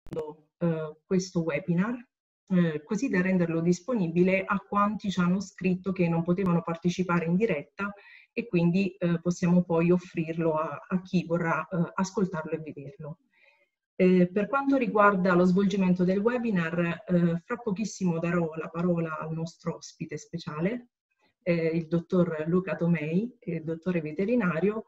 questo webinar, così da renderlo disponibile a quanti ci hanno scritto che non potevano partecipare in diretta, e quindi possiamo poi offrirlo a chi vorrà ascoltarlo e vederlo. Per quanto riguarda lo svolgimento del webinar, fra pochissimo darò la parola al nostro ospite speciale, il dottor Luca Tomei, dottore veterinario,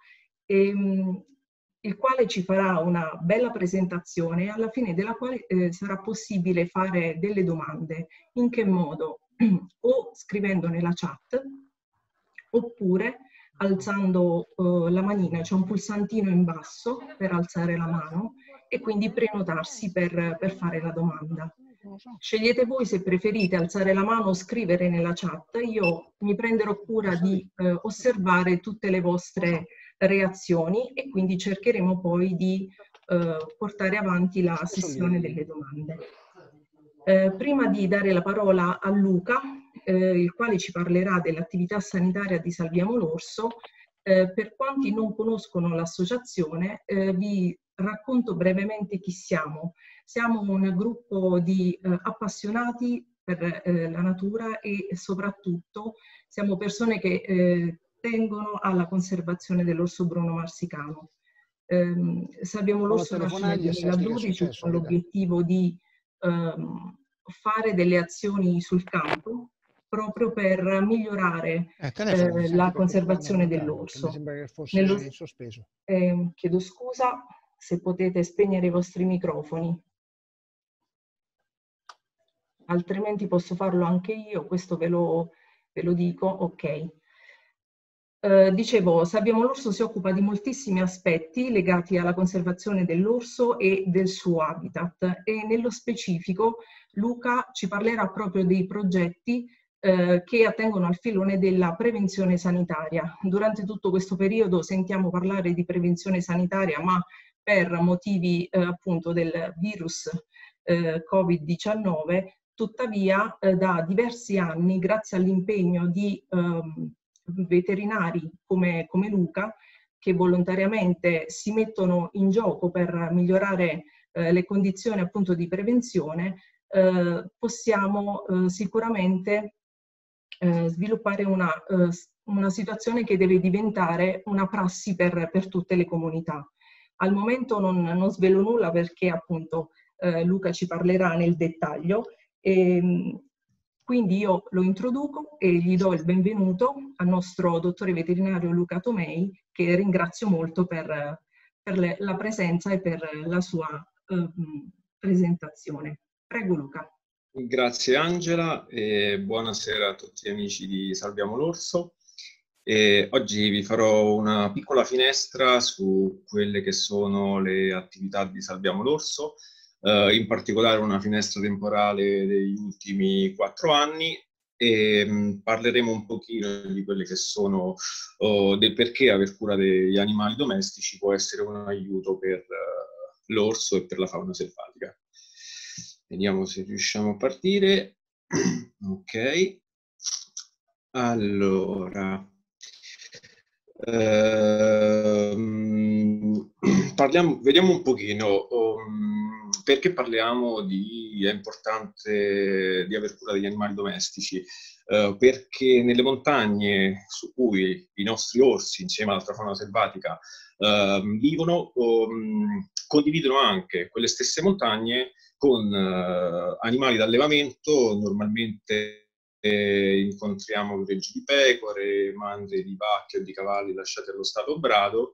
il quale ci farà una bella presentazione, alla fine della quale sarà possibile fare delle domande. In che modo? O scrivendo nella chat, oppure alzando la manina. C'è un pulsantino in basso per alzare la mano e quindi prenotarsi per fare la domanda. Scegliete voi se preferite alzare la mano o scrivere nella chat. Io mi prenderò cura di osservare tutte le vostre reazioni e quindi cercheremo poi di portare avanti la sessione delle domande. Prima di dare la parola a Luca, il quale ci parlerà dell'attività sanitaria di Salviamo l'Orso, per quanti non conoscono l'associazione, vi racconto brevemente chi siamo. Siamo un gruppo di appassionati per la natura e soprattutto siamo persone che tengono alla conservazione dell'orso bruno marsicano. Salviamo l'Orso nasce nel 2012 con l'obiettivo di fare delle azioni sul campo proprio per migliorare la conservazione dell'orso. Chiedo scusa, se potete spegnere i vostri microfoni, altrimenti posso farlo anche io, questo ve lo dico. Ok. Dicevo, Salviamo l'Orso si occupa di moltissimi aspetti legati alla conservazione dell'orso e del suo habitat, e nello specifico Luca ci parlerà proprio dei progetti che attengono al filone della prevenzione sanitaria. Durante tutto questo periodo sentiamo parlare di prevenzione sanitaria, ma per motivi appunto del virus Covid-19, tuttavia da diversi anni, grazie all'impegno di veterinari come Luca, che volontariamente si mettono in gioco per migliorare le condizioni appunto di prevenzione, possiamo sicuramente sviluppare una situazione che deve diventare una prassi per tutte le comunità. Al momento non svelo nulla perché appunto Luca ci parlerà nel dettaglio, e quindi io lo introduco e gli do il benvenuto al nostro dottore veterinario Luca Tomei, che ringrazio molto per la presenza e per la sua presentazione. Prego Luca. Grazie Angela e buonasera a tutti gli amici di Salviamo l'Orso. Oggi vi farò una piccola finestra su quelle che sono le attività di Salviamo l'Orso, in particolare una finestra temporale degli ultimi 4 anni, e parleremo un pochino di quelle che sono del perché aver cura degli animali domestici può essere un aiuto per l'orso e per la fauna selvatica. Vediamo se riusciamo a partire. Ok. Allora, vediamo un pochino perché parliamo è importante di aver cura degli animali domestici. Perché nelle montagne su cui i nostri orsi, insieme all'altra fauna selvatica, vivono, condividono anche quelle stesse montagne con animali d'allevamento. Normalmente incontriamo greggi di pecore, mandrie di vacche o di cavalli lasciati allo stato brado,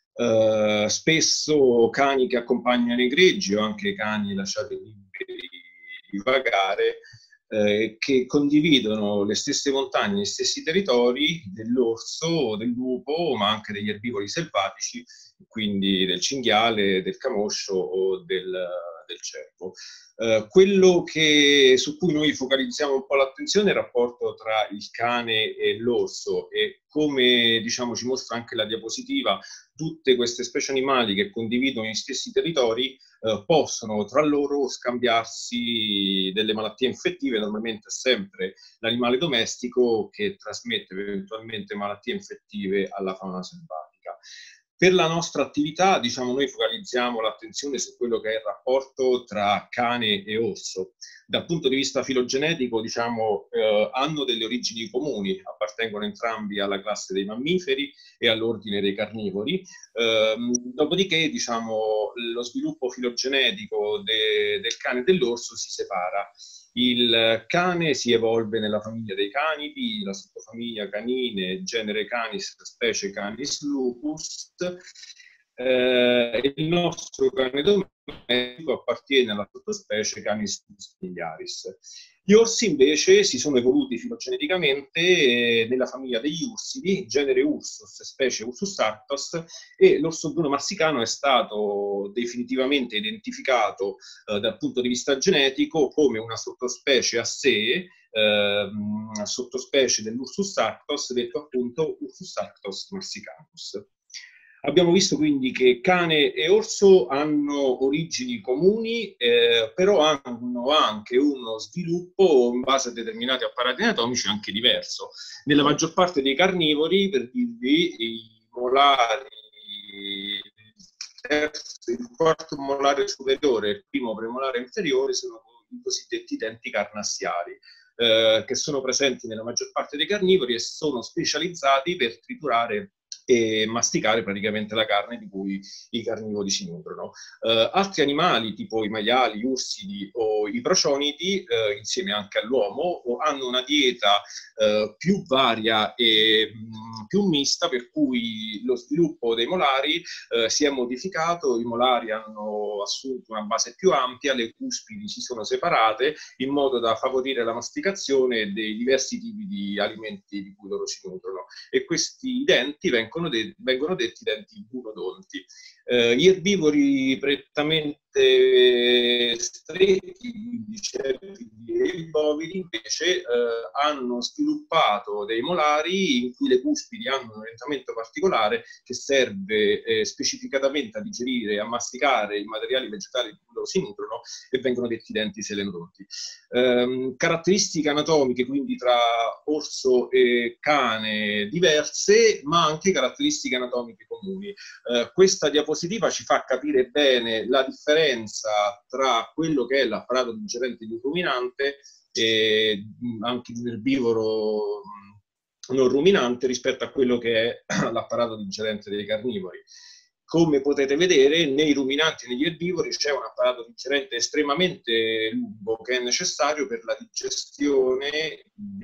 spesso cani che accompagnano i greggi o anche cani lasciati liberi di vagare, che condividono le stesse montagne, gli stessi territori dell'orso, del lupo, ma anche degli erbivori selvatici, quindi del cinghiale, del camoscio o del cervo. Quello su cui noi focalizziamo un po' l'attenzione è il rapporto tra il cane e l'orso, e come diciamo ci mostra anche la diapositiva, tutte queste specie animali che condividono gli stessi territori possono tra loro scambiarsi delle malattie infettive. Normalmente è sempre l'animale domestico che trasmette eventualmente malattie infettive alla fauna selvatica. Per la nostra attività, diciamo, noi focalizziamo l'attenzione su quello che è il rapporto tra cane e orso. Dal punto di vista filogenetico, diciamo, hanno delle origini comuni, appartengono entrambi alla classe dei mammiferi e all'ordine dei carnivori. Dopodiché, diciamo, lo sviluppo filogenetico del cane e dell'orso si separa. Il cane si evolve nella famiglia dei canidi, la sottofamiglia canine, genere Canis, specie Canis lupus. Il nostro cane domestico appartiene alla sottospecie Canis familiaris. Gli orsi invece si sono evoluti filogeneticamente nella famiglia degli ursidi, genere Ursus, specie Ursus arctos, e l'orso bruno marsicano è stato definitivamente identificato dal punto di vista genetico come una sottospecie a sé, sottospecie dell'Ursus arctos, detto appunto Ursus arctos marsicanus. Abbiamo visto quindi che cane e orso hanno origini comuni, però hanno anche uno sviluppo in base a determinati apparati anatomici anche diverso. Nella maggior parte dei carnivori, per dirvi, i molari, il quarto molare superiore e il primo premolare inferiore sono i cosiddetti denti carnassiali, che sono presenti nella maggior parte dei carnivori e sono specializzati per triturare e masticare praticamente la carne di cui i carnivori si nutrono. Altri animali, tipo i maiali, gli ursidi o i procionidi, insieme anche all'uomo, hanno una dieta più varia e più mista, per cui lo sviluppo dei molari si è modificato, i molari hanno assunto una base più ampia, le cuspidi si sono separate in modo da favorire la masticazione dei diversi tipi di alimenti di cui loro si nutrono, e questi denti vengono detti denti burodonti. Gli erbivori prettamente stretti, quindi cervidi e bovidi, invece hanno sviluppato dei molari in cui le cuspidi hanno un orientamento particolare che serve specificatamente a digerire e a masticare i materiali vegetali di cui loro si nutrono, e vengono detti denti selenodonti. Caratteristiche anatomiche quindi tra orso e cane diverse, ma anche caratteristiche anatomiche comuni. Questa diapositiva ci fa capire bene la differenza tra quello che è l'apparato digerente di un ruminante e anche di un erbivoro non ruminante rispetto a quello che è l'apparato digerente dei carnivori. Come potete vedere, nei ruminanti e negli erbivori c'è un apparato digerente estremamente lungo che è necessario per la digestione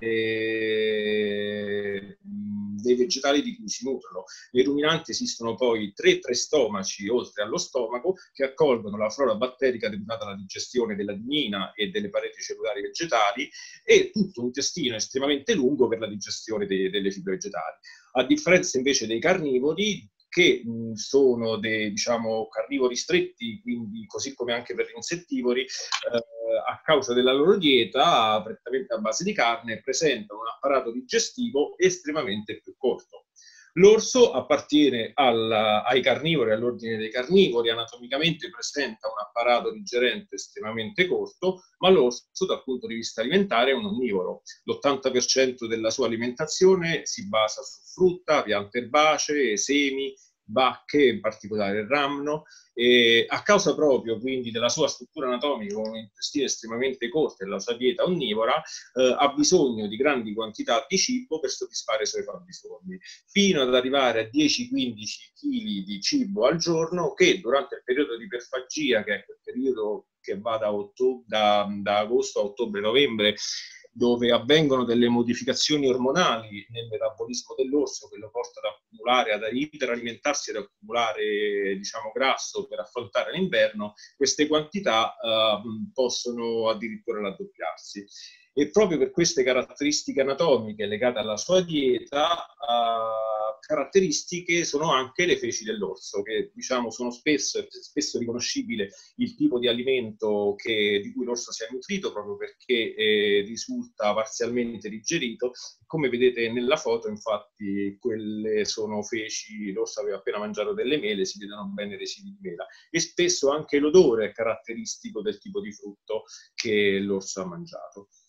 dei vegetali di cui si nutrono. Nei ruminanti esistono poi tre stomaci, oltre allo stomaco, che accolgono la flora batterica derivata dalla digestione della lignina e delle pareti cellulari vegetali, e tutto un intestino estremamente lungo per la digestione delle fibre vegetali. A differenza invece dei carnivori, che sono dei, diciamo, carnivori stretti, quindi così come anche per gli insettivori, a causa della loro dieta prettamente a base di carne, presentano un apparato digestivo estremamente più corto. L'orso appartiene ai carnivori, all'ordine dei carnivori, anatomicamente presenta un apparato digerente estremamente corto, ma l'orso dal punto di vista alimentare è un onnivoro. L'80% della sua alimentazione si basa su frutta, piante erbacee, semi, bacche, in particolare il ramno, e a causa proprio quindi della sua struttura anatomica con un intestino estremamente corto e la sua dieta onnivora, ha bisogno di grandi quantità di cibo per soddisfare i suoi fabbisogni, fino ad arrivare a 10-15 kg di cibo al giorno, che durante il periodo di iperfagia, che è quel periodo che va da agosto a ottobre-novembre, dove avvengono delle modificazioni ormonali nel metabolismo dell'orso che lo porta ad accumulare, ad iperalimentarsi ed accumulare, diciamo, grasso per affrontare l'inverno, queste quantità possono addirittura raddoppiarsi. E proprio per queste caratteristiche anatomiche legate alla sua dieta, caratteristiche sono anche le feci dell'orso, che, diciamo, sono spesso riconoscibile il tipo di alimento di cui l'orso si è nutrito, proprio perché risulta parzialmente digerito. Come vedete nella foto, infatti, quelle sono feci, l'orso aveva appena mangiato delle mele, si vedono bene residui di mela, e spesso anche l'odore è caratteristico del tipo di frutto che l'orso ha mangiato.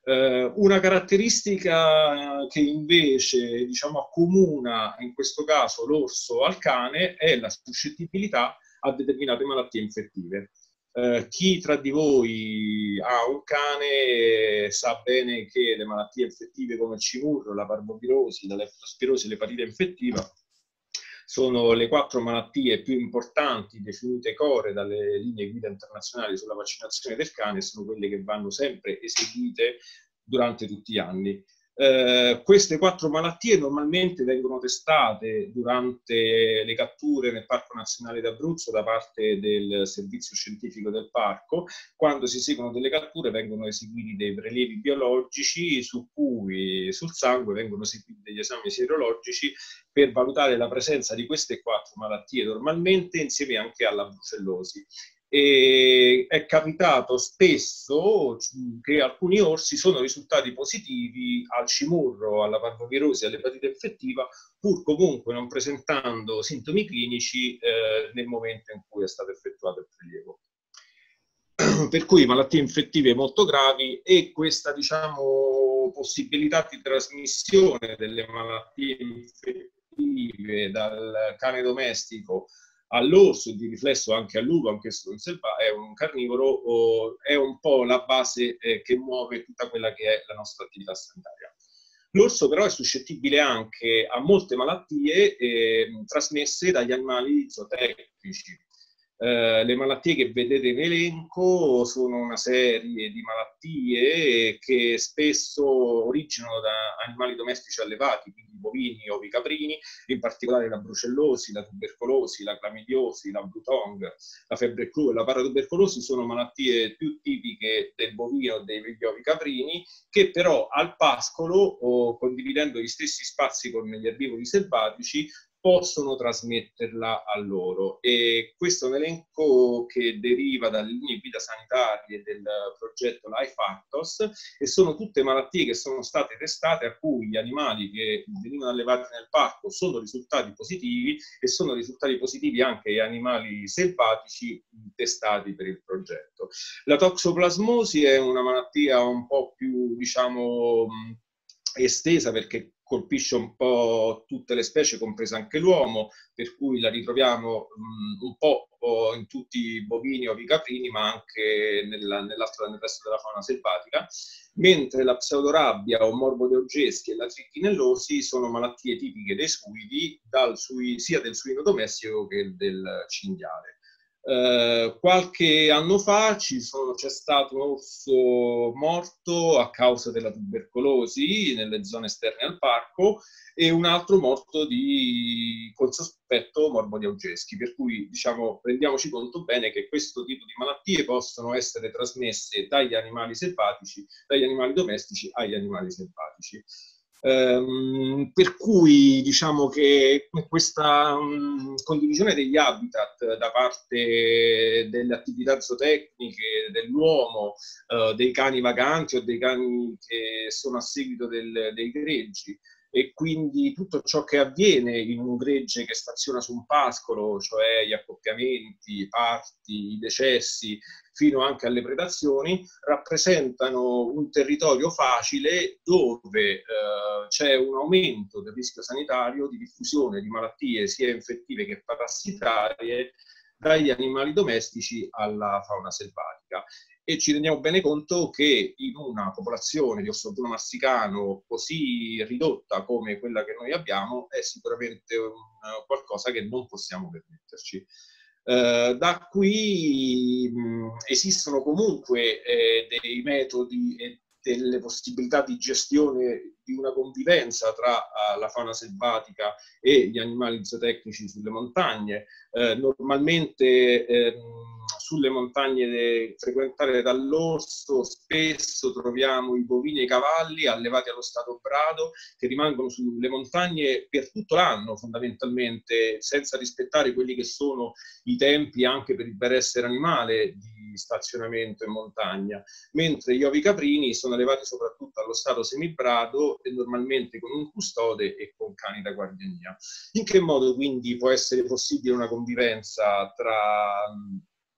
Una caratteristica che invece, diciamo, accomuna in questo caso l'orso al cane è la suscettibilità a determinate malattie infettive. Chi tra di voi ha un cane sa bene che le malattie infettive come il cimurro, la parvovirosi, la leptospirosi e l'epatite infettiva sono le 4 malattie più importanti definite core dalle linee guida internazionali sulla vaccinazione del cane, sono quelle che vanno sempre eseguite durante tutti gli anni. Queste 4 malattie normalmente vengono testate durante le catture nel Parco Nazionale d'Abruzzo da parte del servizio scientifico del parco. Quando si eseguono delle catture vengono eseguiti dei prelievi biologici su cui sul sangue vengono eseguiti degli esami sierologici per valutare la presenza di queste 4 malattie normalmente insieme anche alla brucellosi. E è capitato spesso che alcuni orsi sono risultati positivi al cimurro, alla parvovirosi e all'epatite infettiva, pur comunque non presentando sintomi clinici nel momento in cui è stato effettuato il prelievo. Per cui malattie infettive molto gravi, e questa, diciamo, possibilità di trasmissione delle malattie infettive dal cane domestico all'orso e di riflesso anche al lupo, anche se è un carnivoro, è un po' la base che muove tutta quella che è la nostra attività sanitaria. L'orso però è suscettibile anche a molte malattie trasmesse dagli animali zootecnici. Le malattie che vedete in elenco sono una serie di malattie che spesso originano da animali domestici allevati, quindi bovini, ovi, caprini, in particolare la brucellosi, la tubercolosi, la clamidiosi, la blue-tongue, la febbre crue, la paratubercolosi sono malattie più tipiche del bovino e degli ovi caprini, che però al pascolo, condividendo gli stessi spazi con gli erbivori selvatici, possono trasmetterla a loro. E questo è un elenco che deriva dalle linee guida sanitarie del progetto Life Actos, e sono tutte malattie che sono state testate, a cui gli animali che venivano allevati nel parco sono risultati positivi, e sono risultati positivi anche gli animali selvatici testati per il progetto. La toxoplasmosi è una malattia un po' più, diciamo, estesa, perché colpisce un po' tutte le specie, compresa anche l'uomo, per cui la ritroviamo un po' in tutti i bovini, ovi, caprini, ma anche nel resto della fauna selvatica, mentre la pseudorabbia o morbo deugeschi e la trichinellosi sono malattie tipiche dei suidi, sia del suino domestico che del cinghiale. Qualche anno fa c'è stato un orso morto a causa della tubercolosi nelle zone esterne al parco, e un altro morto con sospetto morbo deugeschi, per cui, diciamo, rendiamoci conto bene che questo tipo di malattie possono essere trasmesse dagli animali selvatici, dagli animali domestici agli animali selvatici. Per cui diciamo che questa condivisione degli habitat da parte delle attività zootecniche, dell'uomo, dei cani vaganti o dei cani che sono a seguito dei greggi, e quindi tutto ciò che avviene in un gregge che staziona su un pascolo, cioè gli accoppiamenti, i parti, i decessi, fino anche alle predazioni, rappresentano un territorio facile dove c'è un aumento del rischio sanitario di diffusione di malattie sia infettive che parassitarie dagli animali domestici alla fauna selvatica. E ci rendiamo bene conto che in una popolazione di orso bruno marsicano così ridotta come quella che noi abbiamo è sicuramente qualcosa che non possiamo permetterci. Da qui esistono comunque dei metodi e delle possibilità di gestione di una convivenza tra la fauna selvatica e gli animali zootecnici sulle montagne. Normalmente sulle montagne frequentate dall'orso spesso troviamo i bovini e i cavalli allevati allo stato brado, che rimangono sulle montagne per tutto l'anno fondamentalmente, senza rispettare quelli che sono i tempi anche per il benessere animale di stazionamento in montagna, mentre gli ovi caprini sono allevati soprattutto allo stato semibrado e normalmente con un custode e con cani da guardiania. In che modo quindi può essere possibile una convivenza tra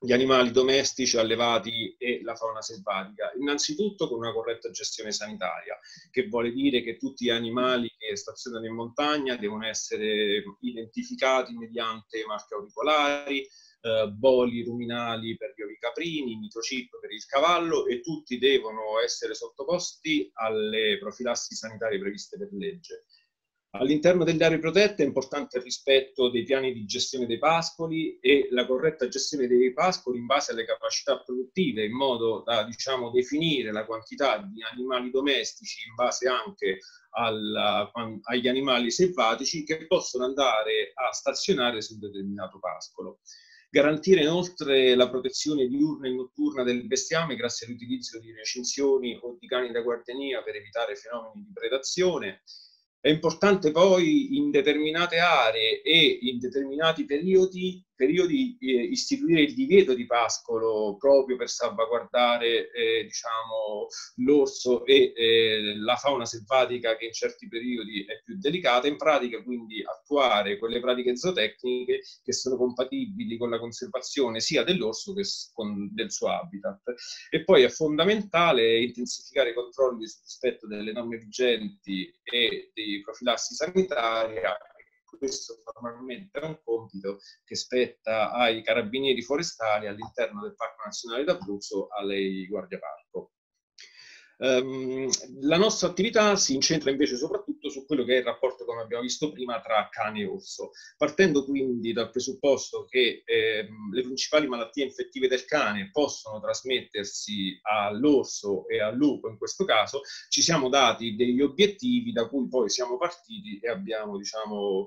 gli animali domestici allevati e la fauna selvatica. Innanzitutto con una corretta gestione sanitaria, che vuole dire che tutti gli animali che stazionano in montagna devono essere identificati mediante marche auricolari, boli ruminali per gli ovicaprini, microchip per il cavallo, e tutti devono essere sottoposti alle profilassi sanitarie previste per legge. All'interno delle aree protette è importante il rispetto dei piani di gestione dei pascoli e la corretta gestione dei pascoli in base alle capacità produttive, in modo da, diciamo, definire la quantità di animali domestici in base anche agli animali selvatici che possono andare a stazionare su un determinato pascolo. Garantire inoltre la protezione diurna e notturna del bestiame grazie all'utilizzo di recinzioni o di cani da guardiania per evitare fenomeni di predazione. È importante poi in determinate aree e in determinati periodi istituire il divieto di pascolo proprio per salvaguardare diciamo, l'orso e la fauna selvatica che in certi periodi è più delicata. In pratica quindi attuare quelle pratiche zootecniche che sono compatibili con la conservazione sia dell'orso che del suo habitat. E poi è fondamentale intensificare i controlli sul rispetto delle norme vigenti e di profilassi sanitaria. Questo normalmente è un compito che spetta ai carabinieri forestali all'interno del Parco Nazionale d'Abruzzo, alle guardiaparco. La nostra attività si incentra invece soprattutto su quello che è il rapporto, come abbiamo visto prima, tra cane e orso, partendo quindi dal presupposto che le principali malattie infettive del cane possono trasmettersi all'orso e al lupo. In questo caso ci siamo dati degli obiettivi da cui poi siamo partiti e abbiamo, diciamo,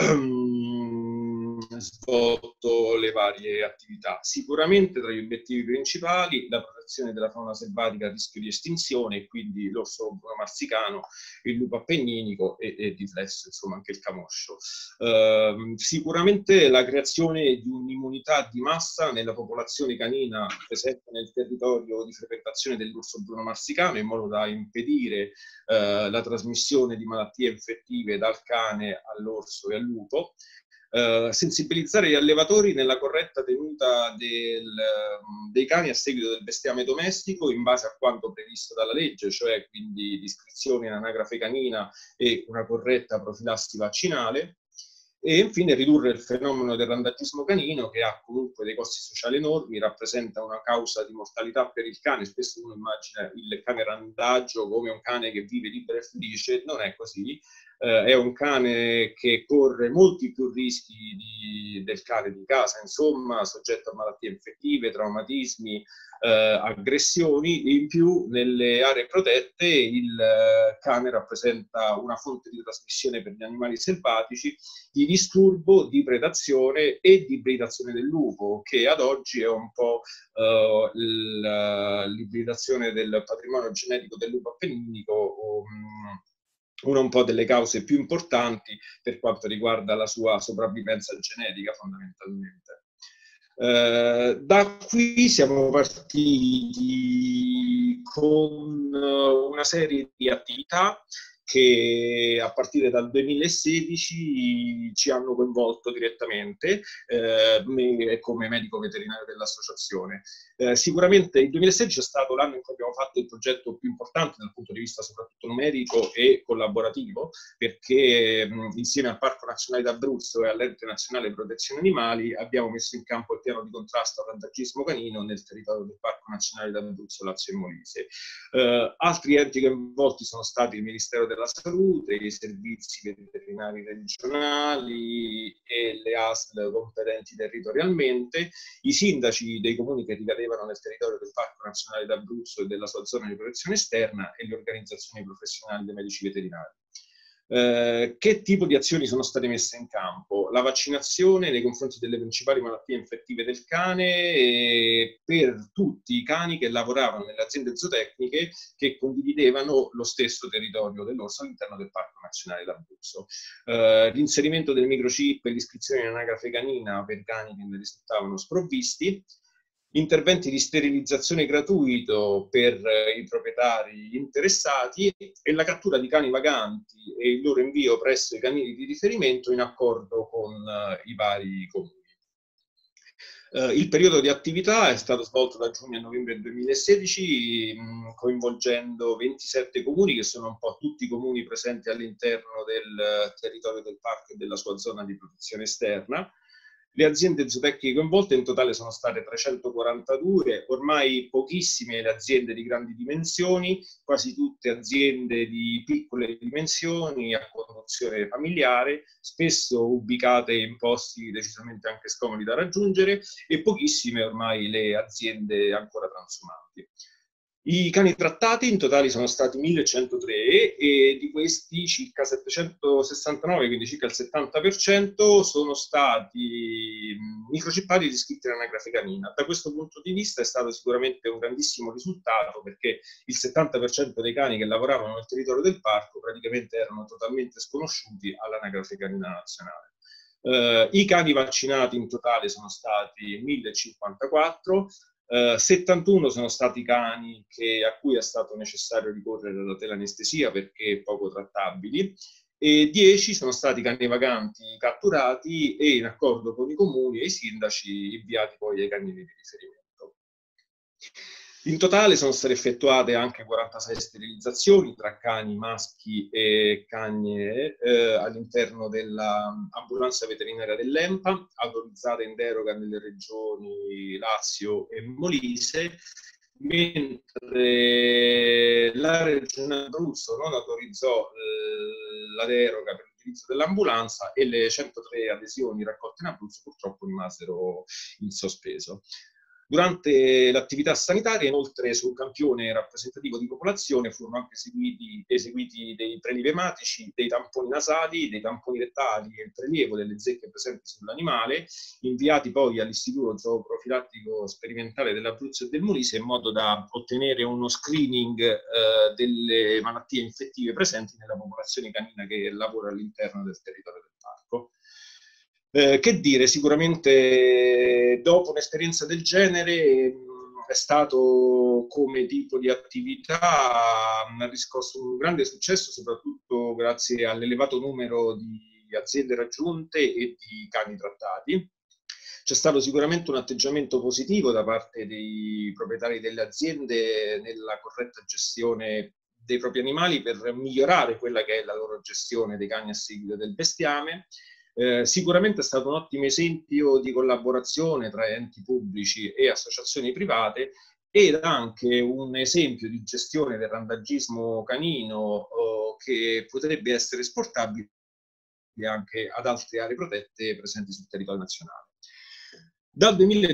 svolto le varie attività. Sicuramente tra gli obiettivi principali la protezione della fauna selvatica a rischio di estinzione, e quindi l'orso marsicano, il lupo appenninico e di flesso, insomma, anche il camoscio. Sicuramente la creazione di un'immunità di massa nella popolazione canina presente nel territorio di frequentazione dell'orso bruno marsicano, in modo da impedire la trasmissione di malattie infettive dal cane all'orso e al lupo. Sensibilizzare gli allevatori nella corretta tenuta dei cani a seguito del bestiame domestico in base a quanto previsto dalla legge, cioè quindi l'iscrizione in anagrafe canina e una corretta profilassi vaccinale. E infine ridurre il fenomeno del randagismo canino, che ha comunque dei costi sociali enormi, rappresenta una causa di mortalità per il cane. Spesso uno immagina il cane randagio come un cane che vive libero e felice, non è così. È un cane che corre molti più rischi del cane di casa, insomma, soggetto a malattie infettive, traumatismi, aggressioni, e in più nelle aree protette il cane rappresenta una fonte di trasmissione per gli animali selvatici di disturbo, di predazione e di ibridazione del lupo, che ad oggi è un po' l'ibridazione del patrimonio genetico del lupo appenninico, una un po' delle cause più importanti per quanto riguarda la sua sopravvivenza genetica, fondamentalmente. Da qui siamo partiti con una serie di attività che a partire dal 2016 ci hanno coinvolto direttamente, me come medico veterinario dell'associazione. Sicuramente il 2016 è stato l'anno in cui abbiamo fatto il progetto più importante dal punto di vista soprattutto numerico e collaborativo, perché insieme al Parco Nazionale d'Abruzzo e all'Ente Nazionale Protezione Animali abbiamo messo in campo il piano di contrasto al randagismo canino nel territorio del Parco Nazionale d'Abruzzo, Lazio e Molise. Altri enti coinvolti sono stati il Ministero della Salute, i servizi veterinari regionali e le ASL competenti territorialmente, i sindaci dei comuni che ricadevano nel territorio del Parco Nazionale d'Abruzzo e della sua zona di protezione esterna e le organizzazioni professionali dei medici veterinari. Che tipo di azioni sono state messe in campo? La vaccinazione nei confronti delle principali malattie infettive del cane per tutti i cani che lavoravano nelle aziende zootecniche che condividevano lo stesso territorio dell'orso all'interno del Parco Nazionale d'Abruzzo. L'inserimento del microchip e l'iscrizione in anagrafe canina per cani che ne risultavano sprovvisti. Interventi di sterilizzazione gratuito per i proprietari interessati e la cattura di cani vaganti e il loro invio presso i canili di riferimento in accordo con i vari comuni. Il periodo di attività è stato svolto da giugno a novembre 2016, coinvolgendo 27 comuni, che sono un po' tutti i comuni presenti all'interno del territorio del parco e della sua zona di protezione esterna. Le aziende zootecniche coinvolte in totale sono state 342, ormai pochissime le aziende di grandi dimensioni, quasi tutte aziende di piccole dimensioni a conduzione familiare, spesso ubicate in posti decisamente anche scomodi da raggiungere, e pochissime ormai le aziende ancora transumanti. I cani trattati in totale sono stati 1103 e di questi circa 769, quindi circa il 70%, sono stati microchippati ed iscritti all'anagrafe canina. Da questo punto di vista è stato sicuramente un grandissimo risultato, perché il 70% dei cani che lavoravano nel territorio del parco praticamente erano totalmente sconosciuti all'anagrafe canina nazionale. I cani vaccinati in totale sono stati 1054, 71 sono stati cani a cui è stato necessario ricorrere alla telanestesia perché poco trattabili, e 10 sono stati cani vaganti catturati e, in accordo con i comuni e i sindaci, inviati poi ai canini di riferimento. In totale sono state effettuate anche 46 sterilizzazioni tra cani maschi e cagne all'interno dell'ambulanza veterinaria dell'EMPA, autorizzata in deroga nelle regioni Lazio e Molise, mentre la regione Abruzzo non autorizzò la deroga per l'utilizzo dell'ambulanza, e le 103 adesioni raccolte in Abruzzo purtroppo rimasero in sospeso. Durante l'attività sanitaria, inoltre, sul campione rappresentativo di popolazione furono anche eseguiti dei prelievi ematici, dei tamponi nasali, dei tamponi rettali e il prelievo delle zecche presenti sull'animale, inviati poi all'Istituto Zooprofilattico Sperimentale dell'Abruzzo e del Molise, in modo da ottenere uno screening delle malattie infettive presenti nella popolazione canina che lavora all'interno del territorio del parco. Che dire, sicuramente dopo un'esperienza del genere è stato, come tipo di attività, ha riscosso un grande successo, soprattutto grazie all'elevato numero di aziende raggiunte e di cani trattati. C'è stato sicuramente un atteggiamento positivo da parte dei proprietari delle aziende nella corretta gestione dei propri animali per migliorare quella che è la loro gestione dei cani a seguito del bestiame. Sicuramente è stato un ottimo esempio di collaborazione tra enti pubblici e associazioni private, ed anche un esempio di gestione del randagismo canino che potrebbe essere esportabile anche ad altre aree protette presenti sul territorio nazionale. Dal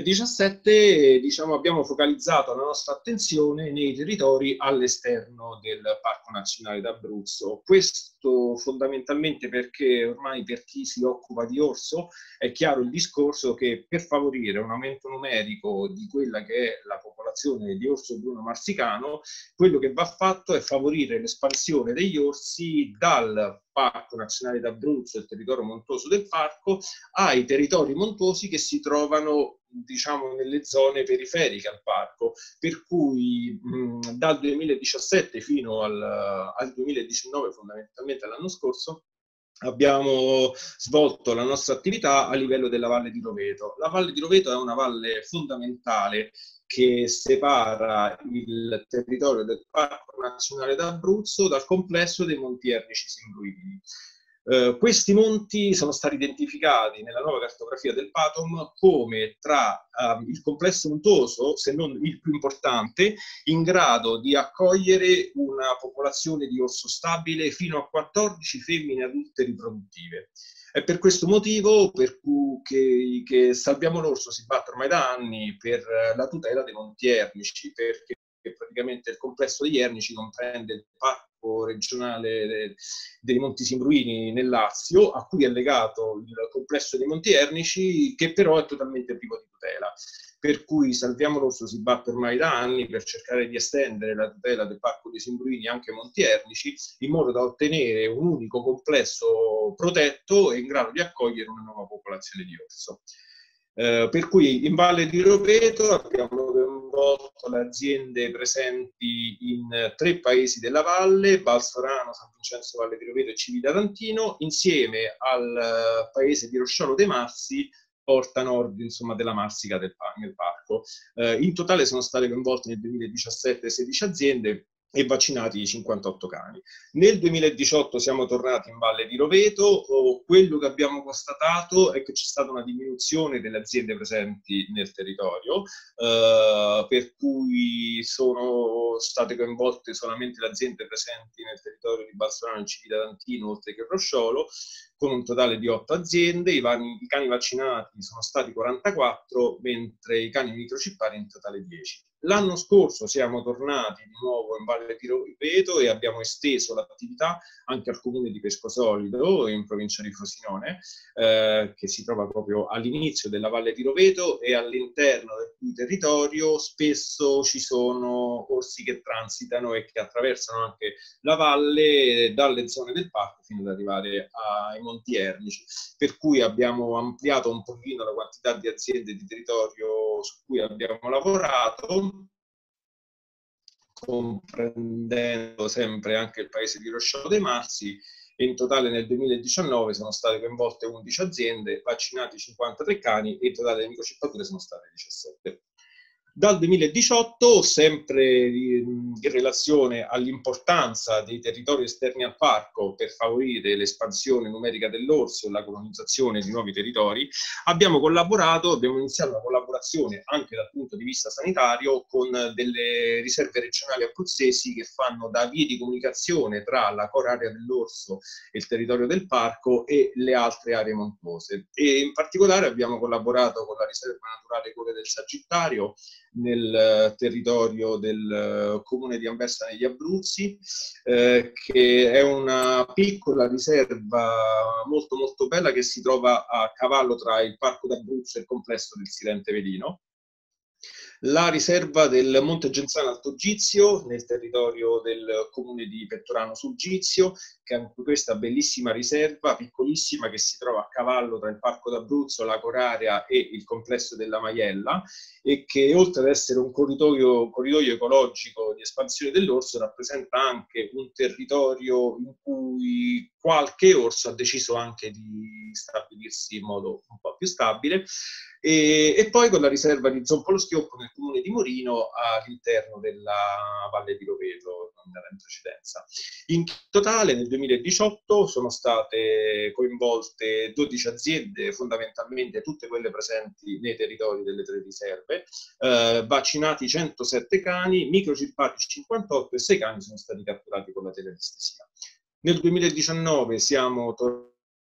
2017 abbiamo focalizzato la nostra attenzione nei territori all'esterno del Parco Nazionale d'Abruzzo. Questo fondamentalmente perché ormai, per chi si occupa di orso, è chiaro il discorso che per favorire un aumento numerico di quella che è la popolazione di orso bruno marsicano, quello che va fatto è favorire l'espansione degli orsi dal Parco Nazionale d'Abruzzo, il territorio montuoso del parco, ai territori montuosi che si trovano nelle zone periferiche al parco, per cui dal 2017 fino al 2019, fondamentalmente l'anno scorso, abbiamo svolto la nostra attività a livello della Valle di Roveto. La Valle di Roveto è una valle fondamentale che separa il territorio del Parco Nazionale d'Abruzzo dal complesso dei Monti Ernici Simbruini. Questi monti sono stati identificati nella nuova cartografia del PATOM come tra il complesso montuoso, se non il più importante, in grado di accogliere una popolazione di orso stabile fino a 14 femmine adulte riproduttive. È per questo motivo per cui che Salviamo l'Orso si batte ormai da anni per la tutela dei Monti Ernici, perché praticamente il complesso degli Ernici comprende il parco regionale dei Monti Simbruini nel Lazio, a cui è legato il complesso dei Monti Ernici, che però è totalmente privo di tutela. Per cui Salviamo l'Orso si batte ormai da anni per cercare di estendere la tutela del parco dei Simbruini anche ai Monti Ernici, in modo da ottenere un unico complesso protetto e in grado di accogliere una nuova popolazione di orso. Per cui in Valle di Roveto abbiamo coinvolto le aziende presenti in 3 paesi della valle: Balsorano, San Vincenzo Valle di Roveto e Civitavantino, insieme al paese di Rosciolo dei Marsi, porta nord, insomma, della Marsica nel parco. In totale sono state coinvolte nel 2017 16 aziende e vaccinati 58 cani. Nel 2018 siamo tornati in Valle di Roveto. Quello che abbiamo constatato è che c'è stata una diminuzione delle aziende presenti nel territorio, per cui sono state coinvolte solamente le aziende presenti nel territorio di Balsorano e Civitanantino, oltre che Rosciolo, con un totale di 8 aziende. I cani vaccinati sono stati 44, mentre i cani microchippati in totale 10. L'anno scorso siamo tornati di nuovo in Valle di Roveto e abbiamo esteso l'attività anche al comune di Pescosolido, in provincia di Frosinone, che si trova proprio all'inizio della Valle di Roveto, e all'interno del cui territorio spesso ci sono orsi che transitano e che attraversano anche la valle dalle zone del parco fino ad arrivare ai Monti Ernici, per cui abbiamo ampliato un pochino la quantità di aziende di territorio su cui abbiamo lavorato, comprendendo sempre anche il paese di Rosciolo dei Marsi, e in totale nel 2019 sono state coinvolte 11 aziende, vaccinati 53 cani e in totale le microchippature sono state 17. Dal 2018, sempre in relazione all'importanza dei territori esterni al parco per favorire l'espansione numerica dell'orso e la colonizzazione di nuovi territori, abbiamo iniziato una collaborazione anche dal punto di vista sanitario con delle riserve regionali abruzzesi che fanno da vie di comunicazione tra la core area dell'orso e il territorio del parco e le altre aree montuose. E in particolare abbiamo collaborato con la riserva naturale Colle del Sagittario, nel territorio del comune di Anversa negli Abruzzi, che è una piccola riserva molto molto bella che si trova a cavallo tra il Parco d'Abruzzo e il complesso del Silente Velino. La riserva del Monte Genzano Alto Gizio, nel territorio del comune di Pettorano sul Gizio, che è anche questa bellissima riserva, piccolissima, che si trova a cavallo tra il Parco d'Abruzzo, la Corarea e il complesso della Maiella, e che oltre ad essere un corridoio ecologico di espansione dell'orso, rappresenta anche un territorio in cui qualche orso ha deciso anche di stabilirsi in modo un po' più stabile. E poi con la riserva di Zompolo Schioppo nel comune di Morino, all'interno della Valle di Roveto, in precedenza. In totale nel 2018 sono state coinvolte 12 aziende, fondamentalmente tutte quelle presenti nei territori delle 3 riserve, vaccinati 107 cani, microchippati 58 e 6 cani sono stati catturati con la telenestesia. Nel 2019 siamo tornati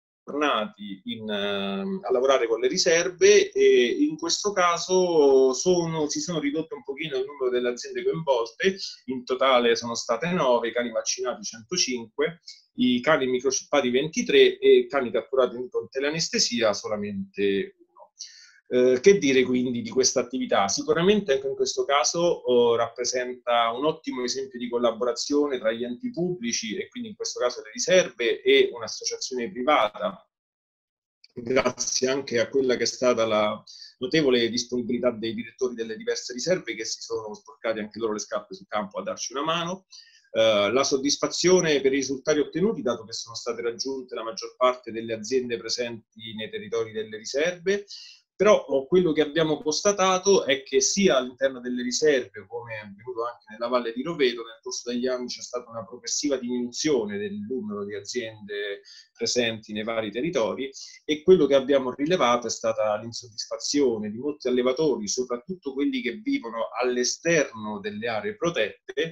a lavorare con le riserve e in questo caso si sono ridotte un pochino il numero delle aziende coinvolte. In totale sono state 9, i cani vaccinati 105, i cani microchippati 23 e cani catturati con teleanestesia solamente 1. Che dire quindi di questa attività? Sicuramente anche in questo caso rappresenta un ottimo esempio di collaborazione tra gli enti pubblici e quindi in questo caso le riserve e un'associazione privata, grazie anche a quella che è stata la notevole disponibilità dei direttori delle diverse riserve che si sono sporcati anche loro le scarpe sul campo a darci una mano. La soddisfazione per i risultati ottenuti, dato che sono state raggiunte la maggior parte delle aziende presenti nei territori delle riserve. Però quello che abbiamo constatato è che sia all'interno delle riserve, come è avvenuto anche nella Valle di Roveto, nel corso degli anni c'è stata una progressiva diminuzione del numero di aziende presenti nei vari territori, e quello che abbiamo rilevato è stata l'insoddisfazione di molti allevatori, soprattutto quelli che vivono all'esterno delle aree protette,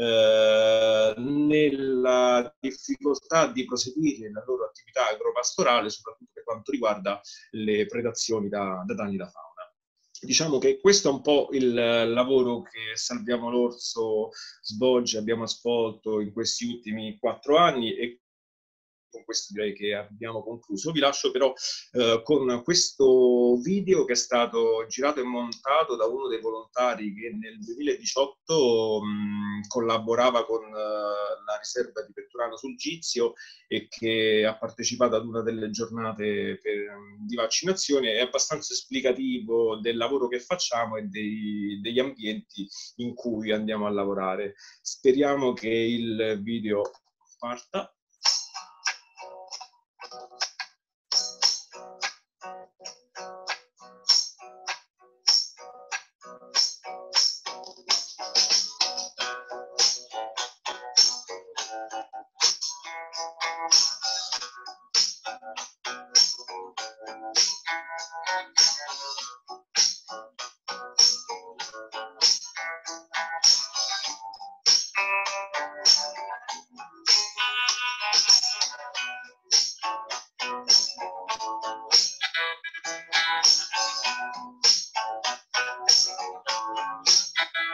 nella difficoltà di proseguire la loro attività agropastorale, soprattutto per quanto riguarda le predazioni da danni da fauna. Diciamo che questo è un po' il lavoro che Salviamo l'Orso svolge, abbiamo svolto in questi ultimi 4 anni, e con questo direi che abbiamo concluso. Vi lascio però con questo video che è stato girato e montato da uno dei volontari che nel 2018 collaborava con la riserva di Pettorano sul Gizio e che ha partecipato ad una delle giornate di vaccinazione. È abbastanza esplicativo del lavoro che facciamo e degli ambienti in cui andiamo a lavorare. Speriamo che il video parta.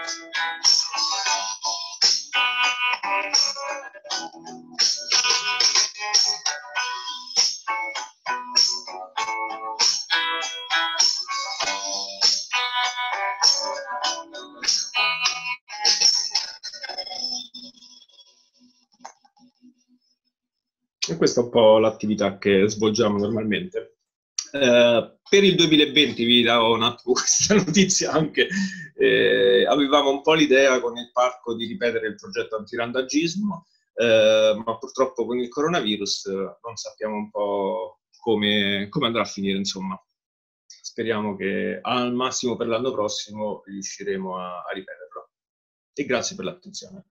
E questa è un po' l'attività che svolgiamo normalmente. Per il 2020 vi davo un attimo questa notizia anche, avevamo un po' l'idea con il parco di ripetere il progetto antirandagismo, ma purtroppo con il coronavirus non sappiamo un po' come andrà a finire, insomma. Speriamo che al massimo per l'anno prossimo riusciremo a ripeterlo. E grazie per l'attenzione.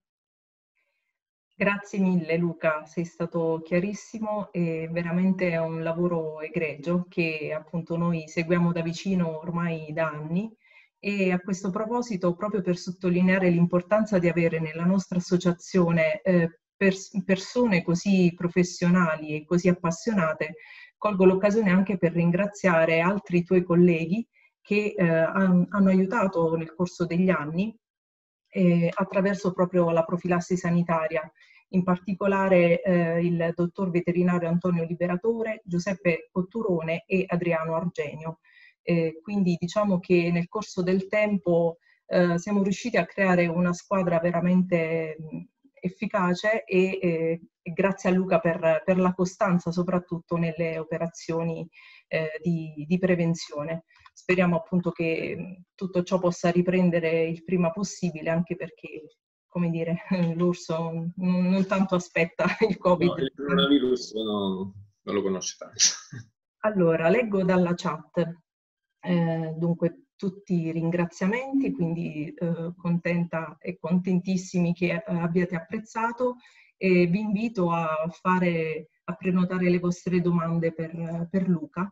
Grazie mille Luca, sei stato chiarissimo e veramente è un lavoro egregio che appunto noi seguiamo da vicino ormai da anni, e a questo proposito, proprio per sottolineare l'importanza di avere nella nostra associazione persone così professionali e così appassionate, colgo l'occasione anche per ringraziare altri tuoi colleghi che hanno aiutato nel corso degli anni attraverso proprio la profilassi sanitaria, in particolare il dottor veterinario Antonio Liberatore, Giuseppe Cotturone e Adriano Argenio. Quindi diciamo che nel corso del tempo siamo riusciti a creare una squadra veramente efficace e grazie a Luca per la costanza soprattutto nelle operazioni di prevenzione. Speriamo appunto che tutto ciò possa riprendere il prima possibile, anche perché, come dire, l'orso non tanto aspetta il Covid. No, il coronavirus non lo conosce tanto. Allora, leggo dalla chat. Dunque, tutti i ringraziamenti, quindi contenta e contentissimi che abbiate apprezzato, e vi invito a prenotare le vostre domande per Luca,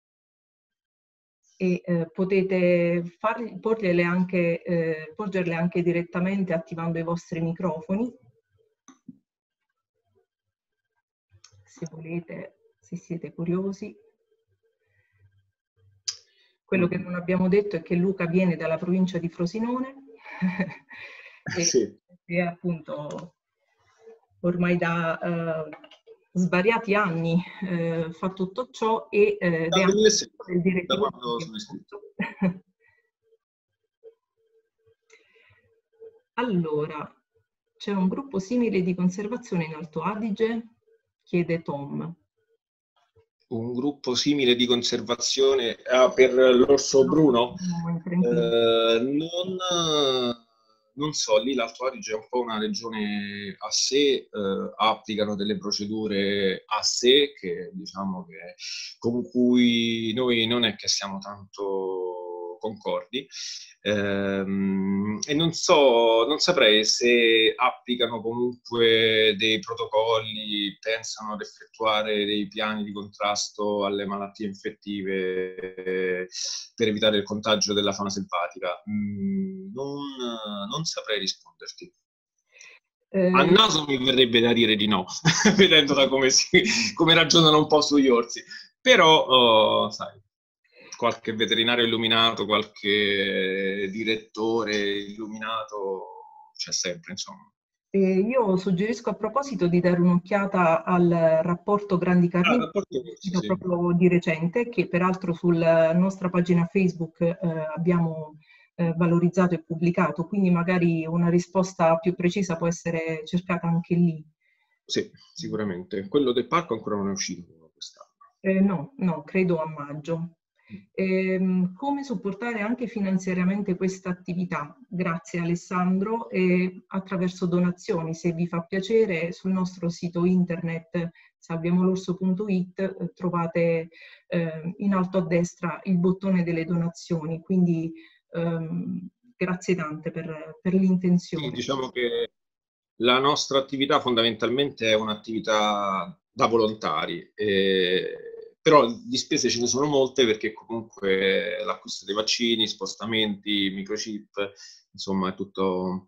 e potete porgerle anche direttamente attivando i vostri microfoni, se volete, se siete curiosi. Quello che non abbiamo detto è che Luca viene dalla provincia di Frosinone Sì. e appunto ormai da svariati anni fa tutto ciò ed è anche il direttore. Da quando sono iscritto. Allora, c'è un gruppo simile di conservazione in Alto Adige? Chiede Tom. Un gruppo simile di conservazione per l'orso bruno? Non so, lì l'Alto Adige è un po' una regione a sé, applicano delle procedure a sé che diciamo che con cui noi non è che siamo tanto concordi, e non saprei se applicano comunque dei protocolli, pensano ad effettuare dei piani di contrasto alle malattie infettive per evitare il contagio della fauna selvatica. Non saprei risponderti. A naso mi verrebbe da dire di no, vedendo da come ragionano un po' sugli orsi, però sai, qualche veterinario illuminato, qualche direttore illuminato c'è sempre, insomma. Io suggerisco a proposito di dare un'occhiata al rapporto Grandi Carnivori, sì. proprio di recente, che peraltro sulla nostra pagina Facebook abbiamo valorizzato e pubblicato, quindi magari una risposta più precisa può essere cercata anche lì. Sì, sicuramente. Quello del parco ancora non è uscito quest'anno. No, credo a maggio. Come supportare anche finanziariamente questa attività? Grazie Alessandro, e attraverso donazioni, se vi fa piacere, sul nostro sito internet salviamolorso.it trovate in alto a destra il bottone delle donazioni, quindi grazie tante per l'intenzione. Sì, diciamo che la nostra attività fondamentalmente è un'attività da volontari, però di spese ce ne sono molte, perché comunque l'acquisto dei vaccini, spostamenti, microchip, insomma è tutto un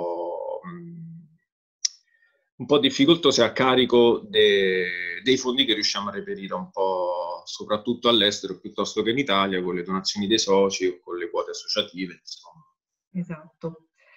po' difficoltoso e a carico dei fondi che riusciamo a reperire un po' soprattutto all'estero piuttosto che in Italia, con le donazioni dei soci o con le quote associative, insomma. Esatto.